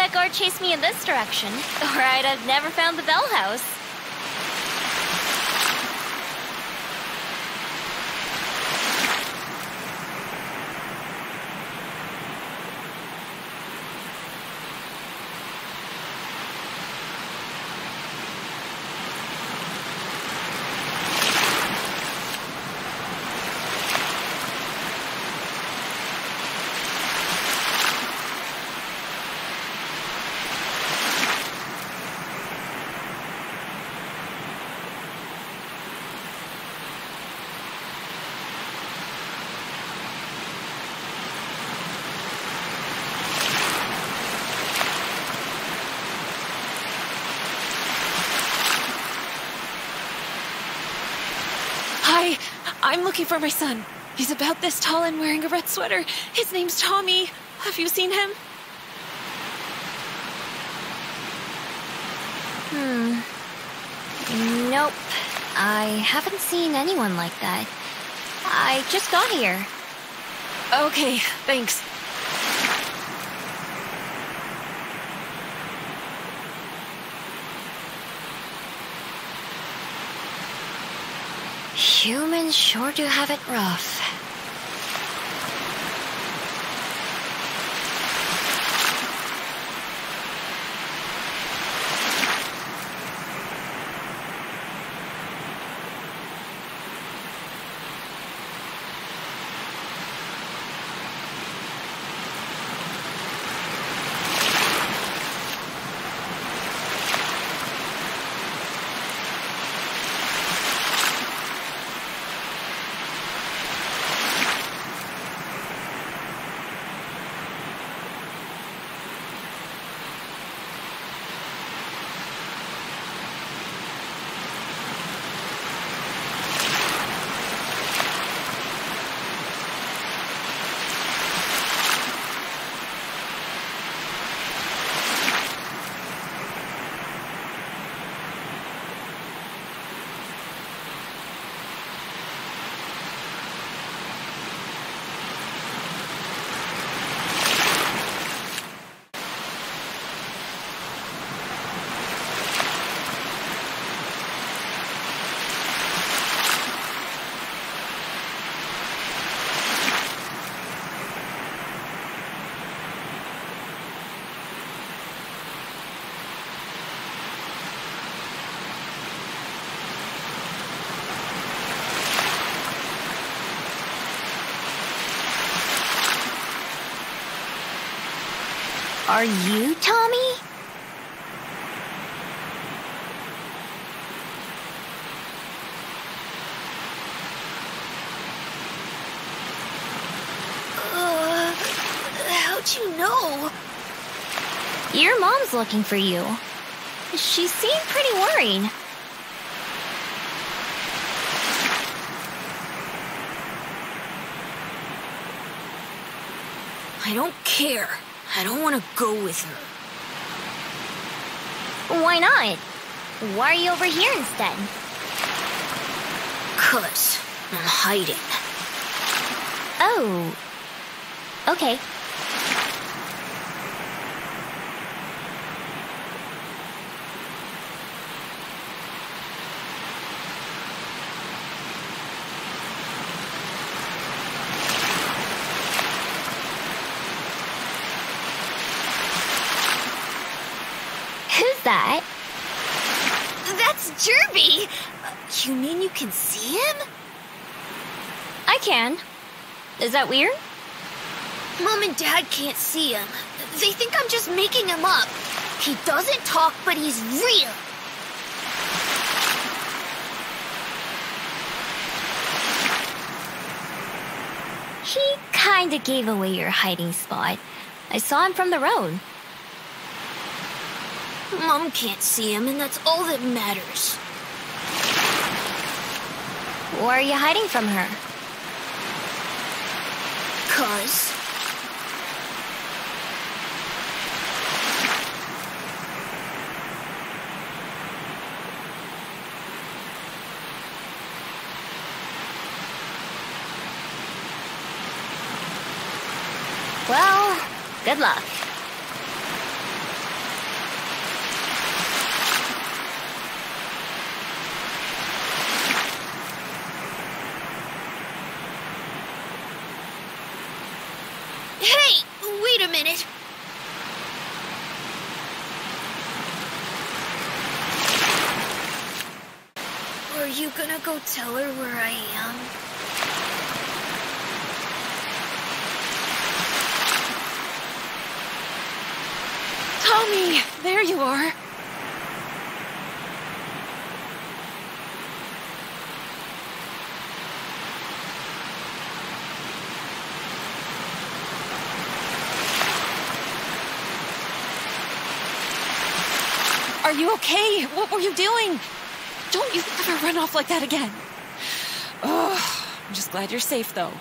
that guard chased me in this direction, or I'd have never found the Bell House. Hi, I'm looking for my son. He's about this tall and wearing a red sweater. His name's Tommy. Have you seen him? Hmm. Nope. I haven't seen anyone like that. I just got here. Okay, thanks. Humans sure do have it rough. Are you Tommy? Uh, how'd you know? Your mom's looking for you. She seemed pretty worried. I don't care. I don't want to go with her. Why not? Why are you over here instead? 'Cause I'm hiding. Oh. Okay. Who's that? That's Jerby! You mean you can see him? I can. Is that weird? Mom and Dad can't see him. They think I'm just making him up. He doesn't talk, but he's real. He kinda gave away your hiding spot. I saw him from the road. Mom can't see him, and that's all that matters. Why are you hiding from her? 'Cause... Well, good luck. Hey, wait a minute. Are you gonna go tell her where I am? Tommy, there you are. Are you okay? What were you doing? Don't you ever run off like that again. Oh, I'm just glad you're safe, though.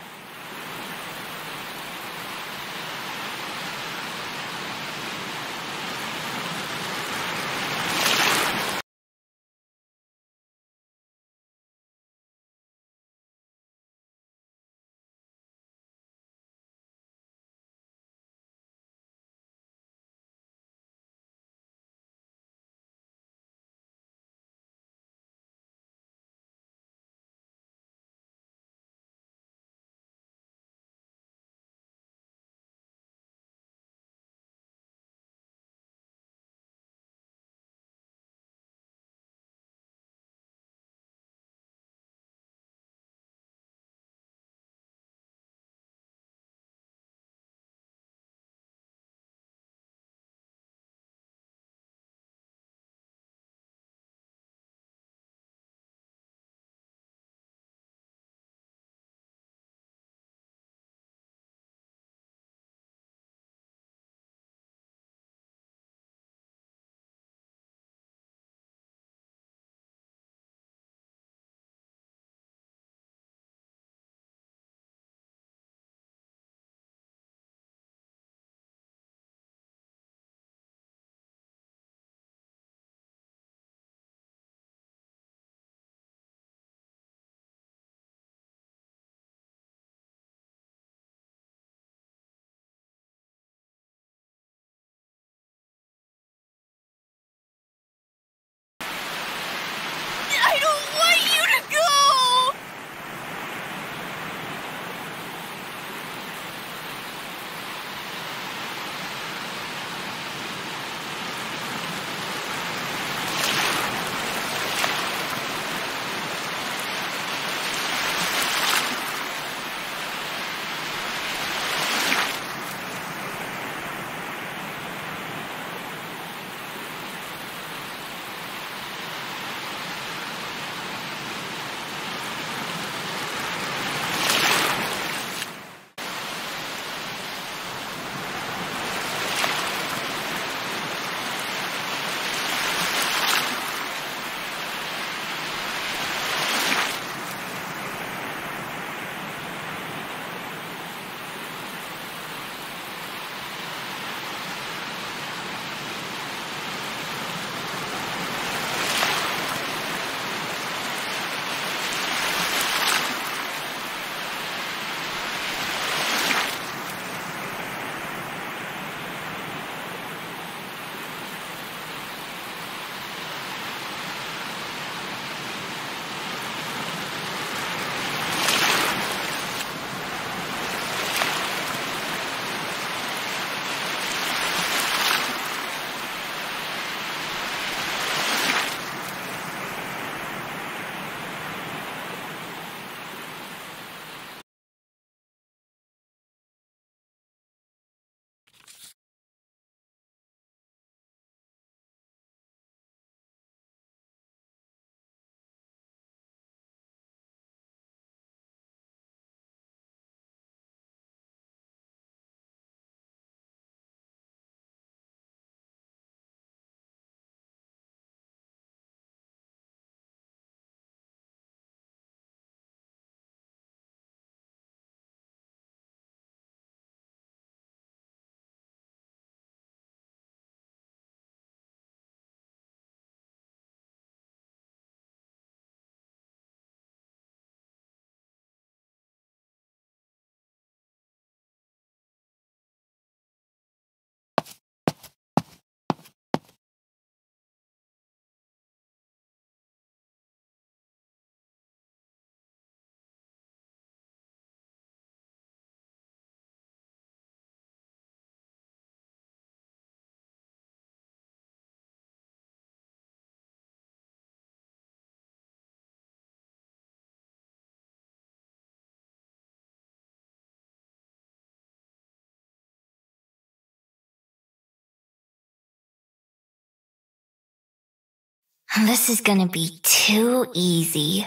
This is gonna be too easy.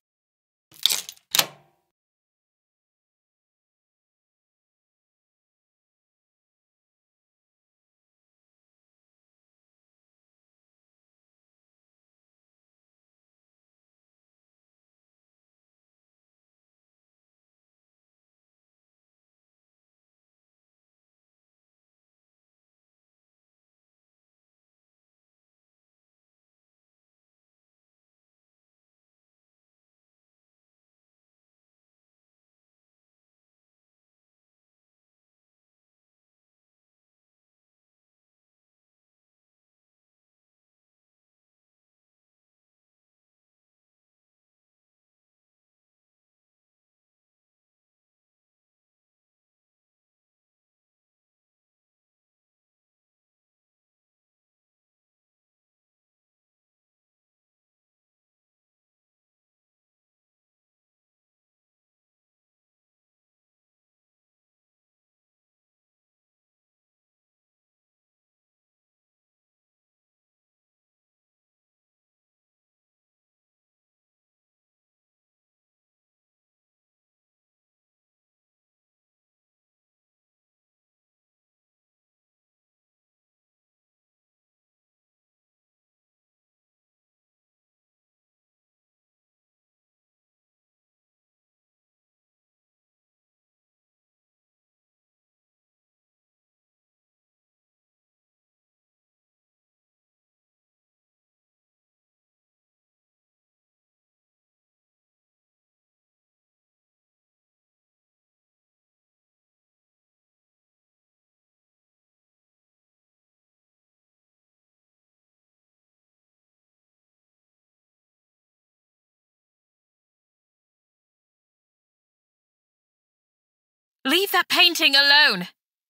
Leave that painting alone!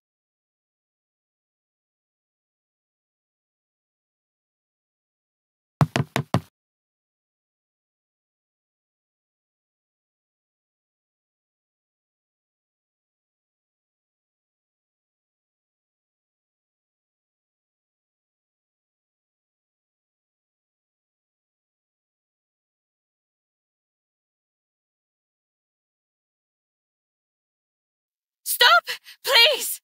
Stop! Please!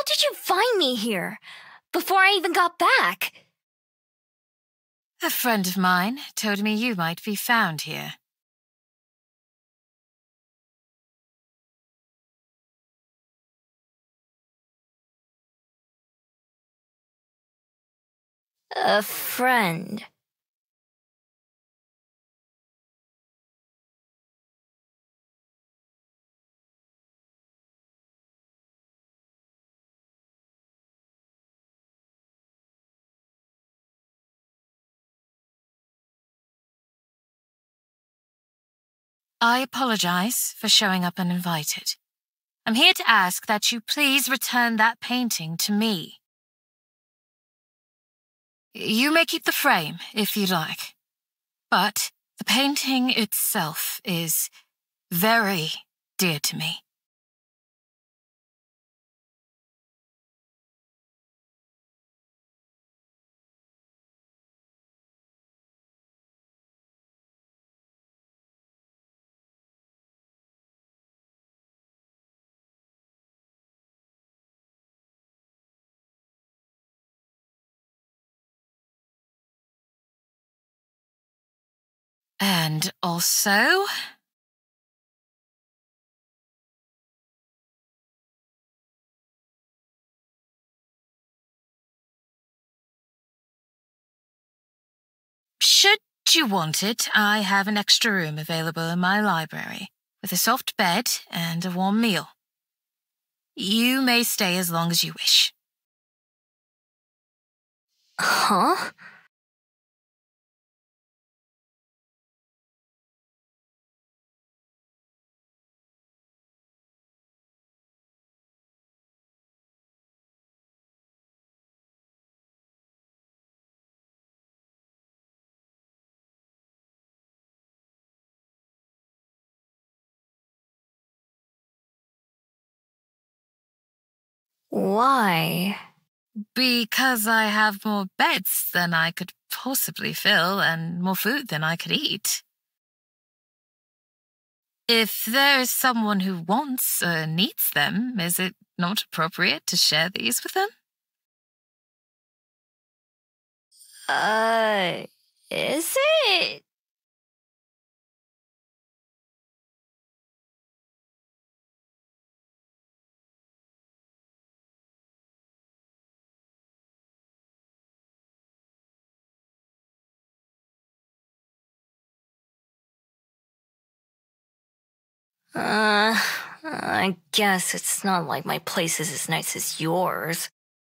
did you find me here? Before I even got back? A friend of mine told me you might be found here. A friend. I apologize for showing up uninvited. I'm here to ask that you please return that painting to me. You may keep the frame if you'd like, but the painting itself is very dear to me. And also, should you want it, I have an extra room available in my library with a soft bed and a warm meal. You may stay as long as you wish. Huh? Why? Because I have more beds than I could possibly fill and more food than I could eat. If there is someone who wants or needs them, is it not appropriate to share these with them? Uh, is it? Uh, I guess it's not like my place is as nice as yours.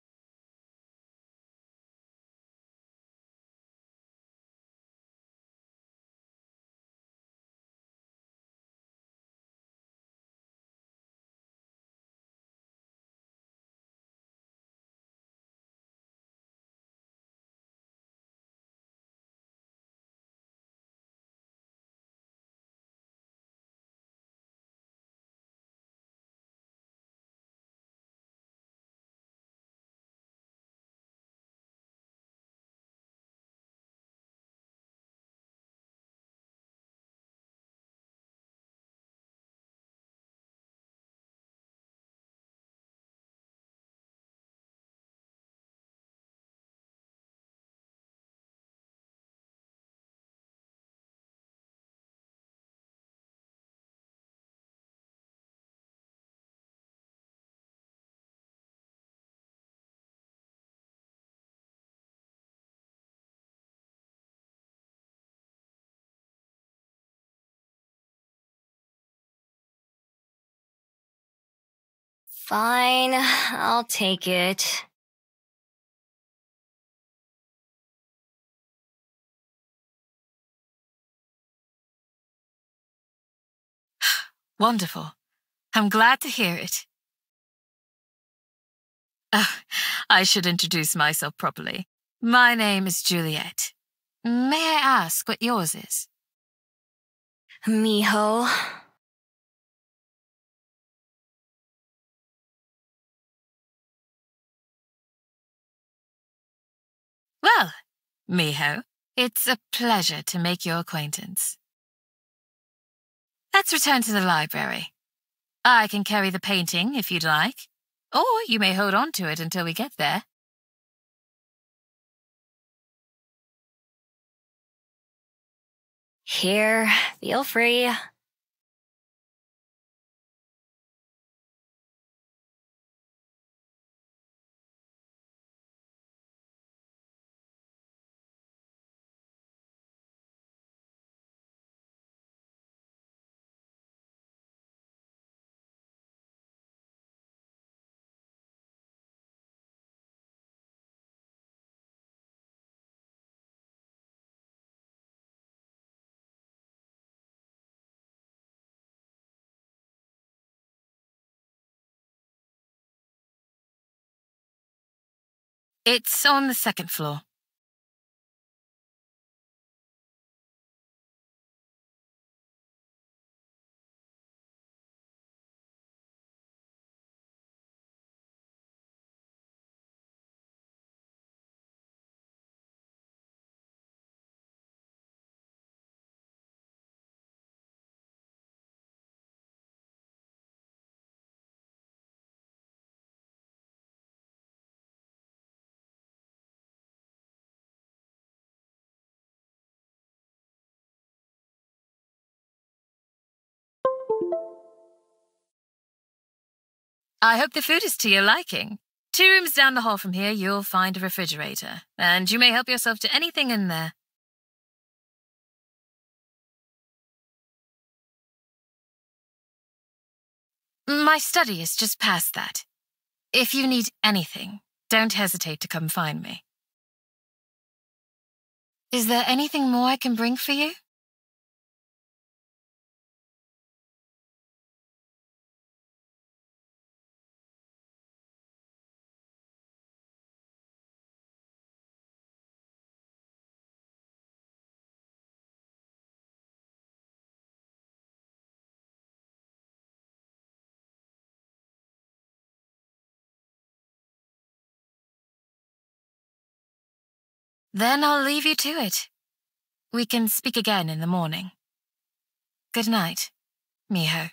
Fine, I'll take it. Wonderful. I'm glad to hear it. Oh, I should introduce myself properly. My name is Juliet. May I ask what yours is? Miho. Well, Miho, it's a pleasure to make your acquaintance. Let's return to the library. I can carry the painting if you'd like, Or you may hold on to it until we get there. Here, feel free. It's on the second floor. I hope the food is to your liking. Two rooms down the hall from here, you'll find a refrigerator, and you may help yourself to anything in there. My study is just past that. If you need anything, don't hesitate to come find me. Is there anything more I can bring for you? Then I'll leave you to it. We can speak again in the morning. Good night, Miho.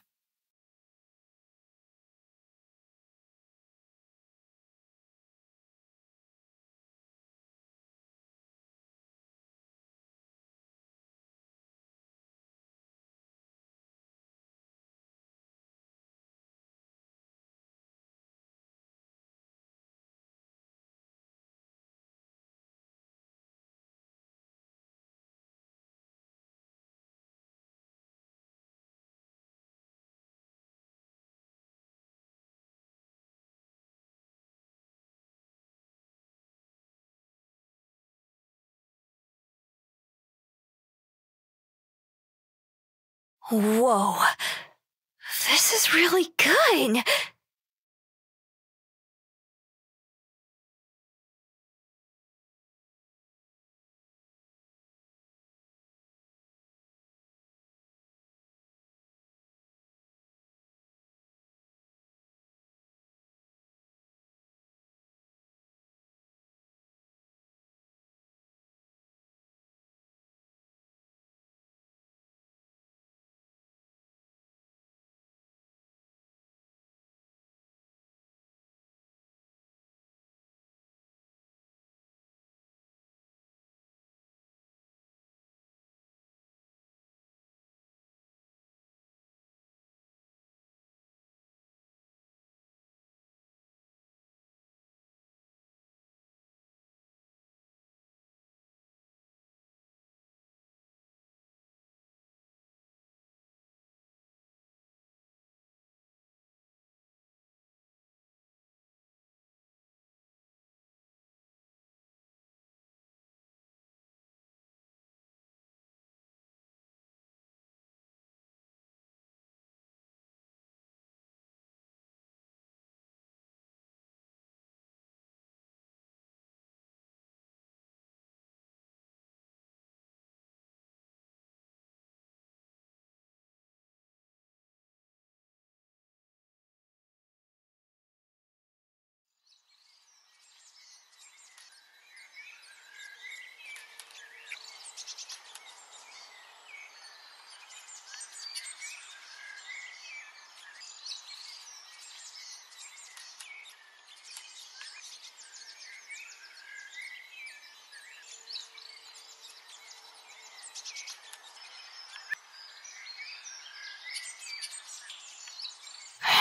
Whoa. This is really good.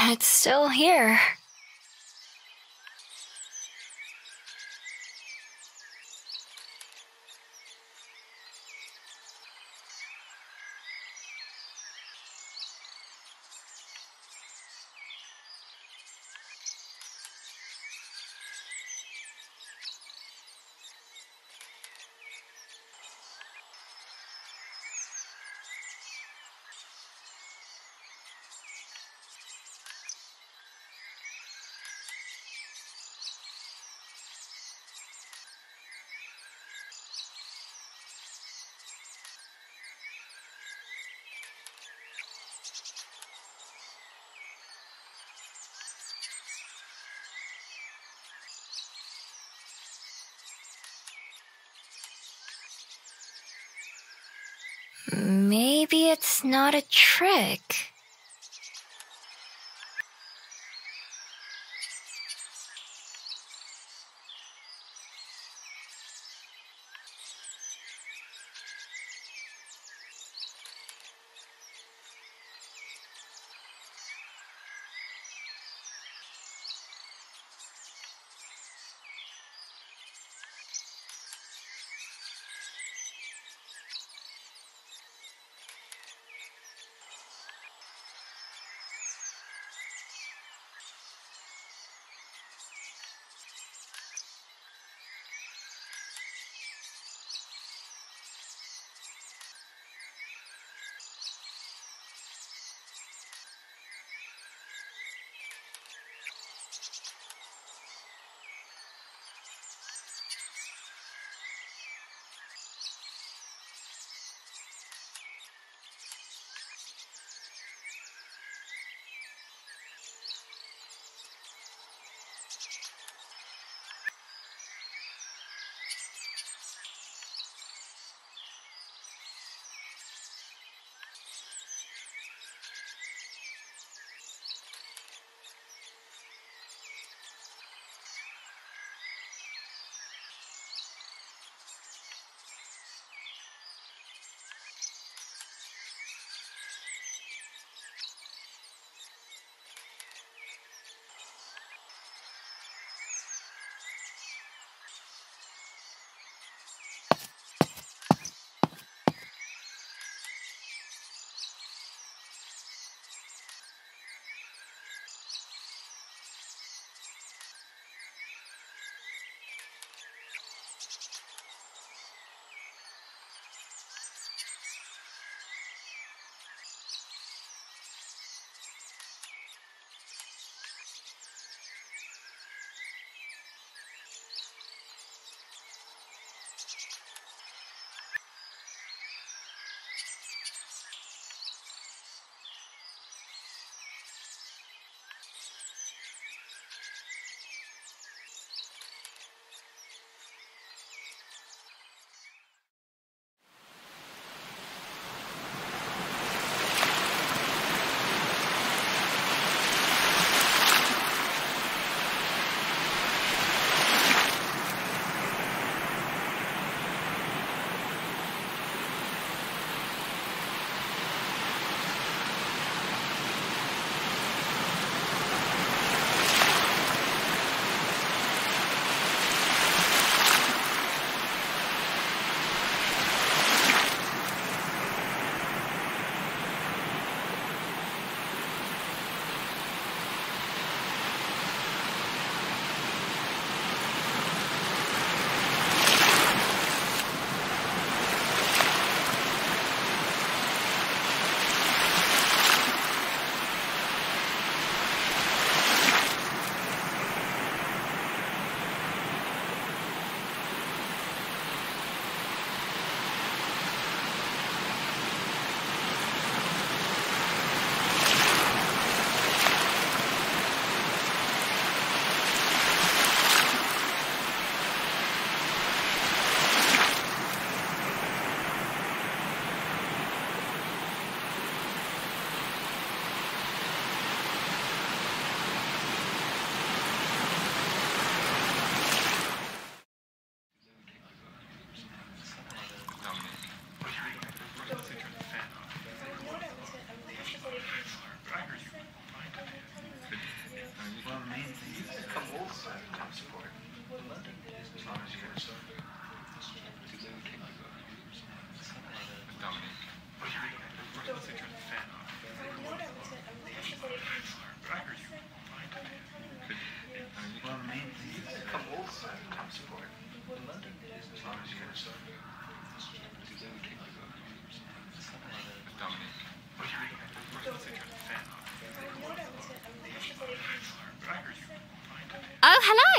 it's still here. Maybe it's not a trick.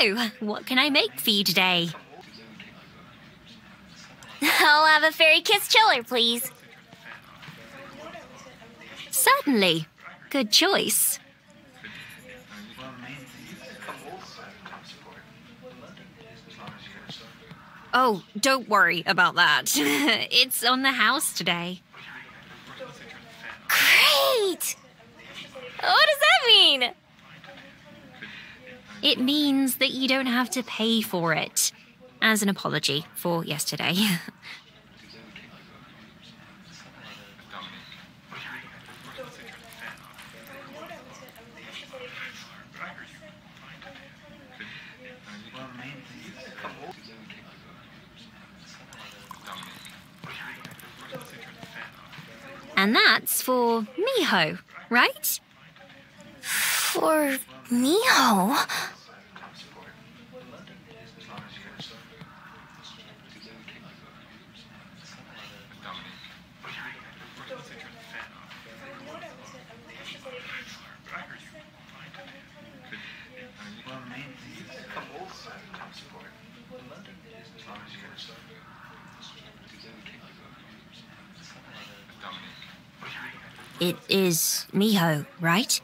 So, what can I make for you today? I'll have a fairy kiss chiller, please. Certainly. Good choice. Oh, don't worry about that. It's on the house today. Great! What does that mean? It means that you don't have to pay for it. As an apology for yesterday. And that's for Miho, right? For Miho? It is Miho, right?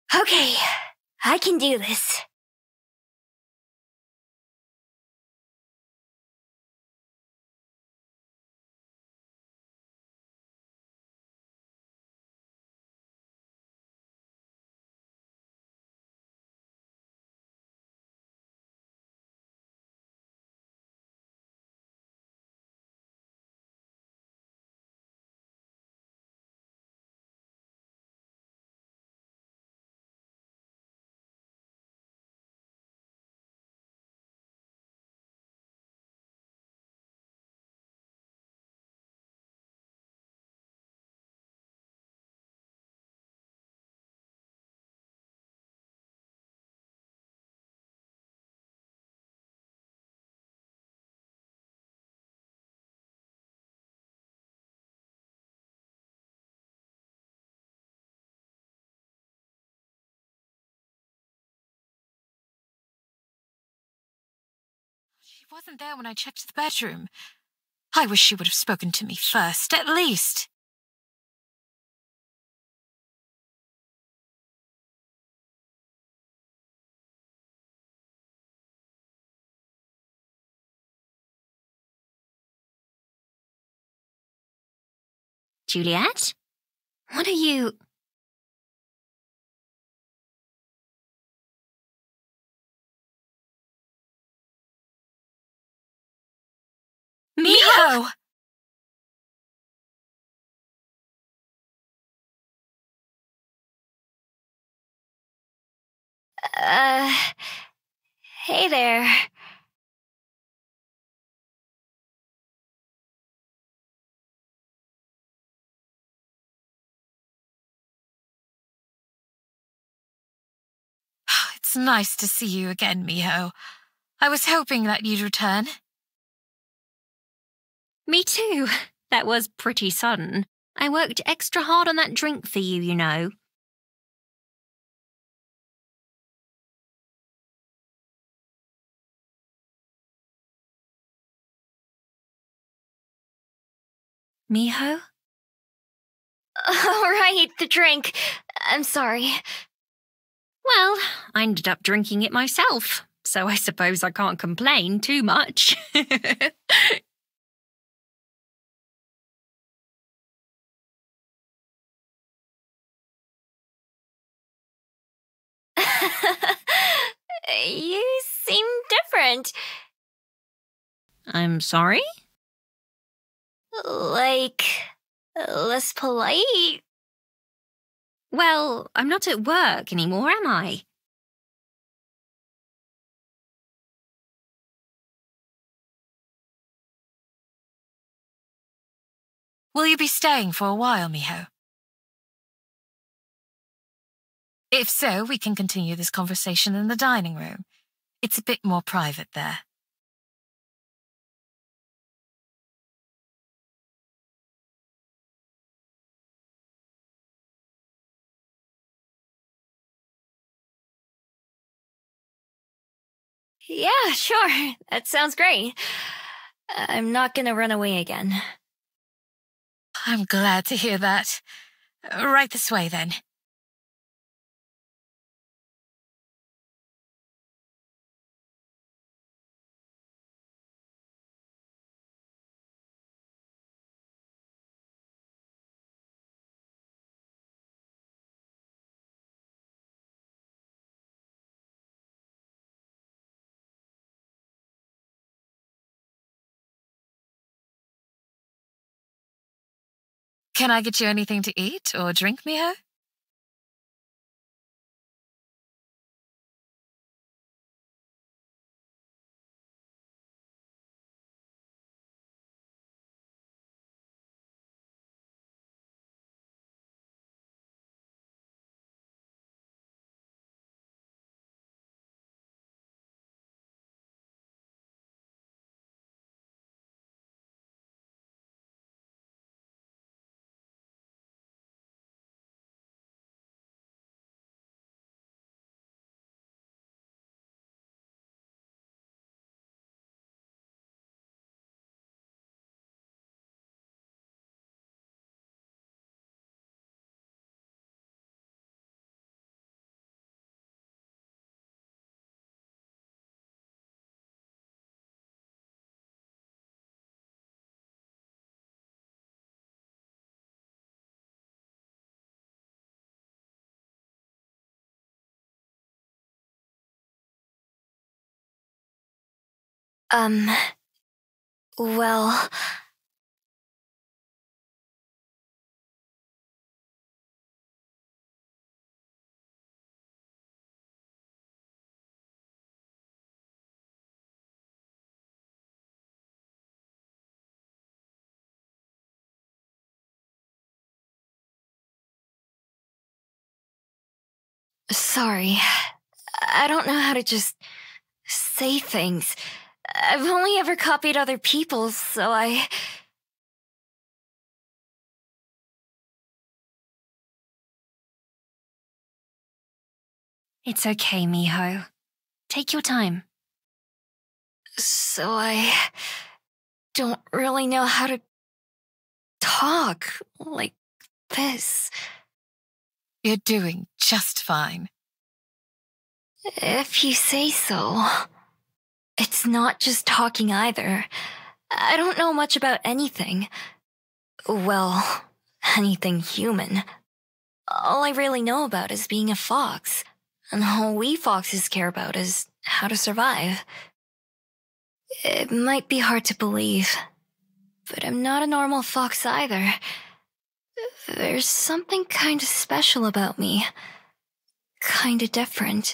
Okay, I can do this. She wasn't there when I checked the bedroom. I wish she would have spoken to me first, at least. Juliet? What are you... Miho! Uh... Hey there. It's nice to see you again, Miho. I was hoping that you'd return. Me too. That was pretty sudden. I worked extra hard on that drink for you, you know. Miho? All right, the drink. I'm sorry. Well, I ended up drinking it myself, so I suppose I can't complain too much. You seem different. I'm sorry? Like, less polite? Well, I'm not at work anymore, am I? Will you be staying for a while, Miho? If so, we can continue this conversation in the dining room. It's a bit more private there. Yeah, sure. That sounds great. I'm not gonna run away again. I'm glad to hear that. Right this way, then. Can I get you anything to eat or drink, Miho? Um, well... Sorry. I don't know how to just say things. I've only ever copied other people's, so I... It's okay, Miho. Take your time. So I don't really know how to talk like this. You're doing just fine. If you say so. It's not just talking either. I don't know much about anything. Well, anything human. All I really know about is being a fox. And all we foxes care about is how to survive. It might be hard to believe, but I'm not a normal fox either. There's something kinda special about me. Kinda different.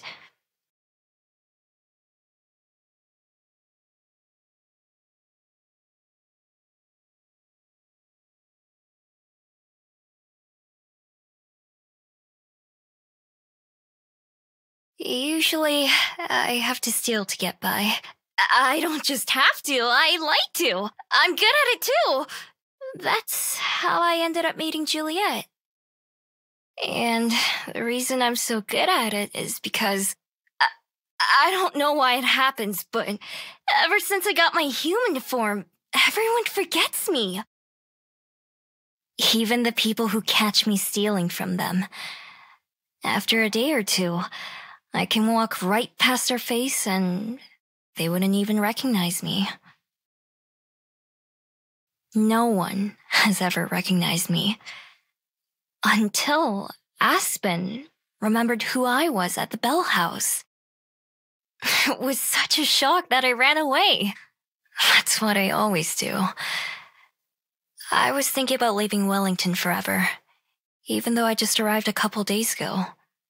Usually, I have to steal to get by. I don't just have to, I like to. I'm good at it too. That's how I ended up meeting Juliet. And the reason I'm so good at it is because I, I don't know why it happens, but ever since I got my human form, everyone forgets me. Even the people who catch me stealing from them. After a day or two, I can walk right past their face and they wouldn't even recognize me. No one has ever recognized me. Until Aspen remembered who I was at the Bell House. It was such a shock that I ran away. That's what I always do. I was thinking about leaving Wellington forever, even though I just arrived a couple days ago.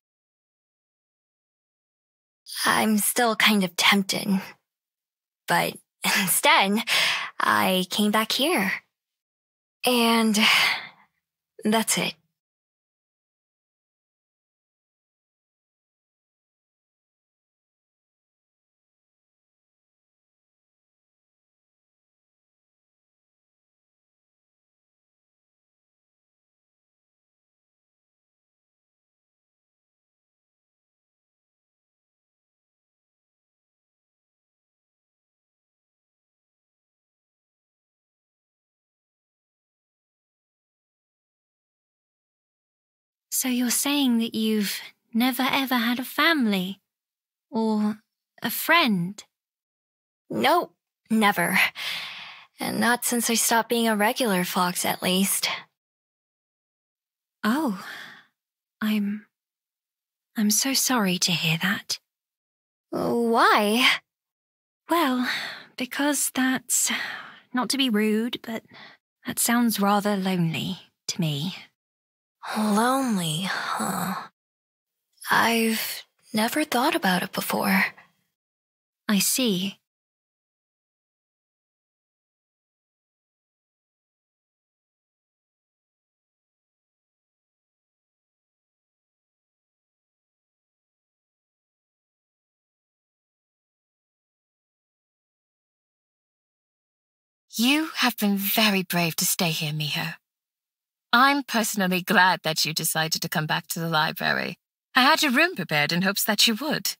I'm still kind of tempted. But instead, I came back here. And that's it. So you're saying that you've never ever had a family? Or a friend? Nope, never. And not since I stopped being a regular fox, at least. Oh, I'm... I'm so sorry to hear that. Why? Well, because that's... Not to be rude, but that sounds rather lonely to me. Lonely, huh? I've never thought about it before. I see. You have been very brave to stay here, Miho. I'm personally glad that you decided to come back to the library. I had your room prepared in hopes that you would.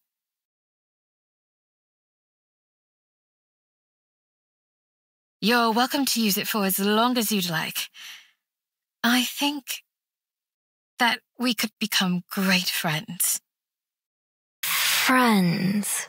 You're welcome to use it for as long as you'd like. I think that we could become great friends. Friends.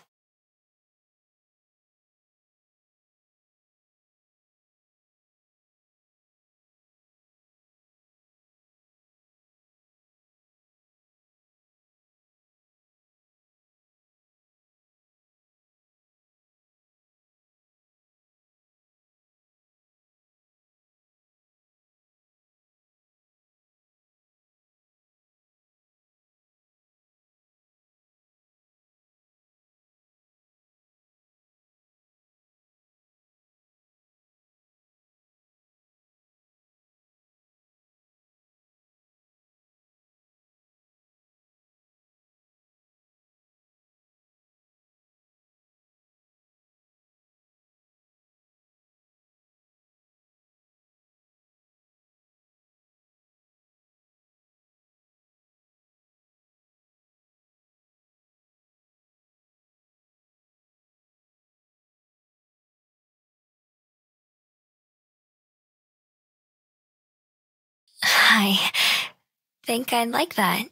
I think I'd like that.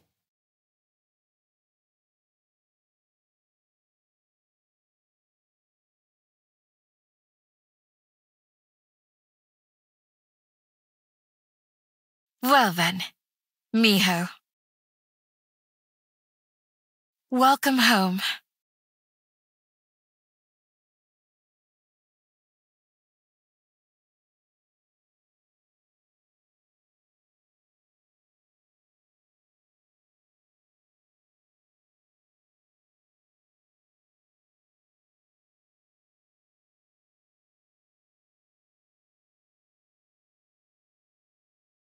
Well then, Miho. Welcome home.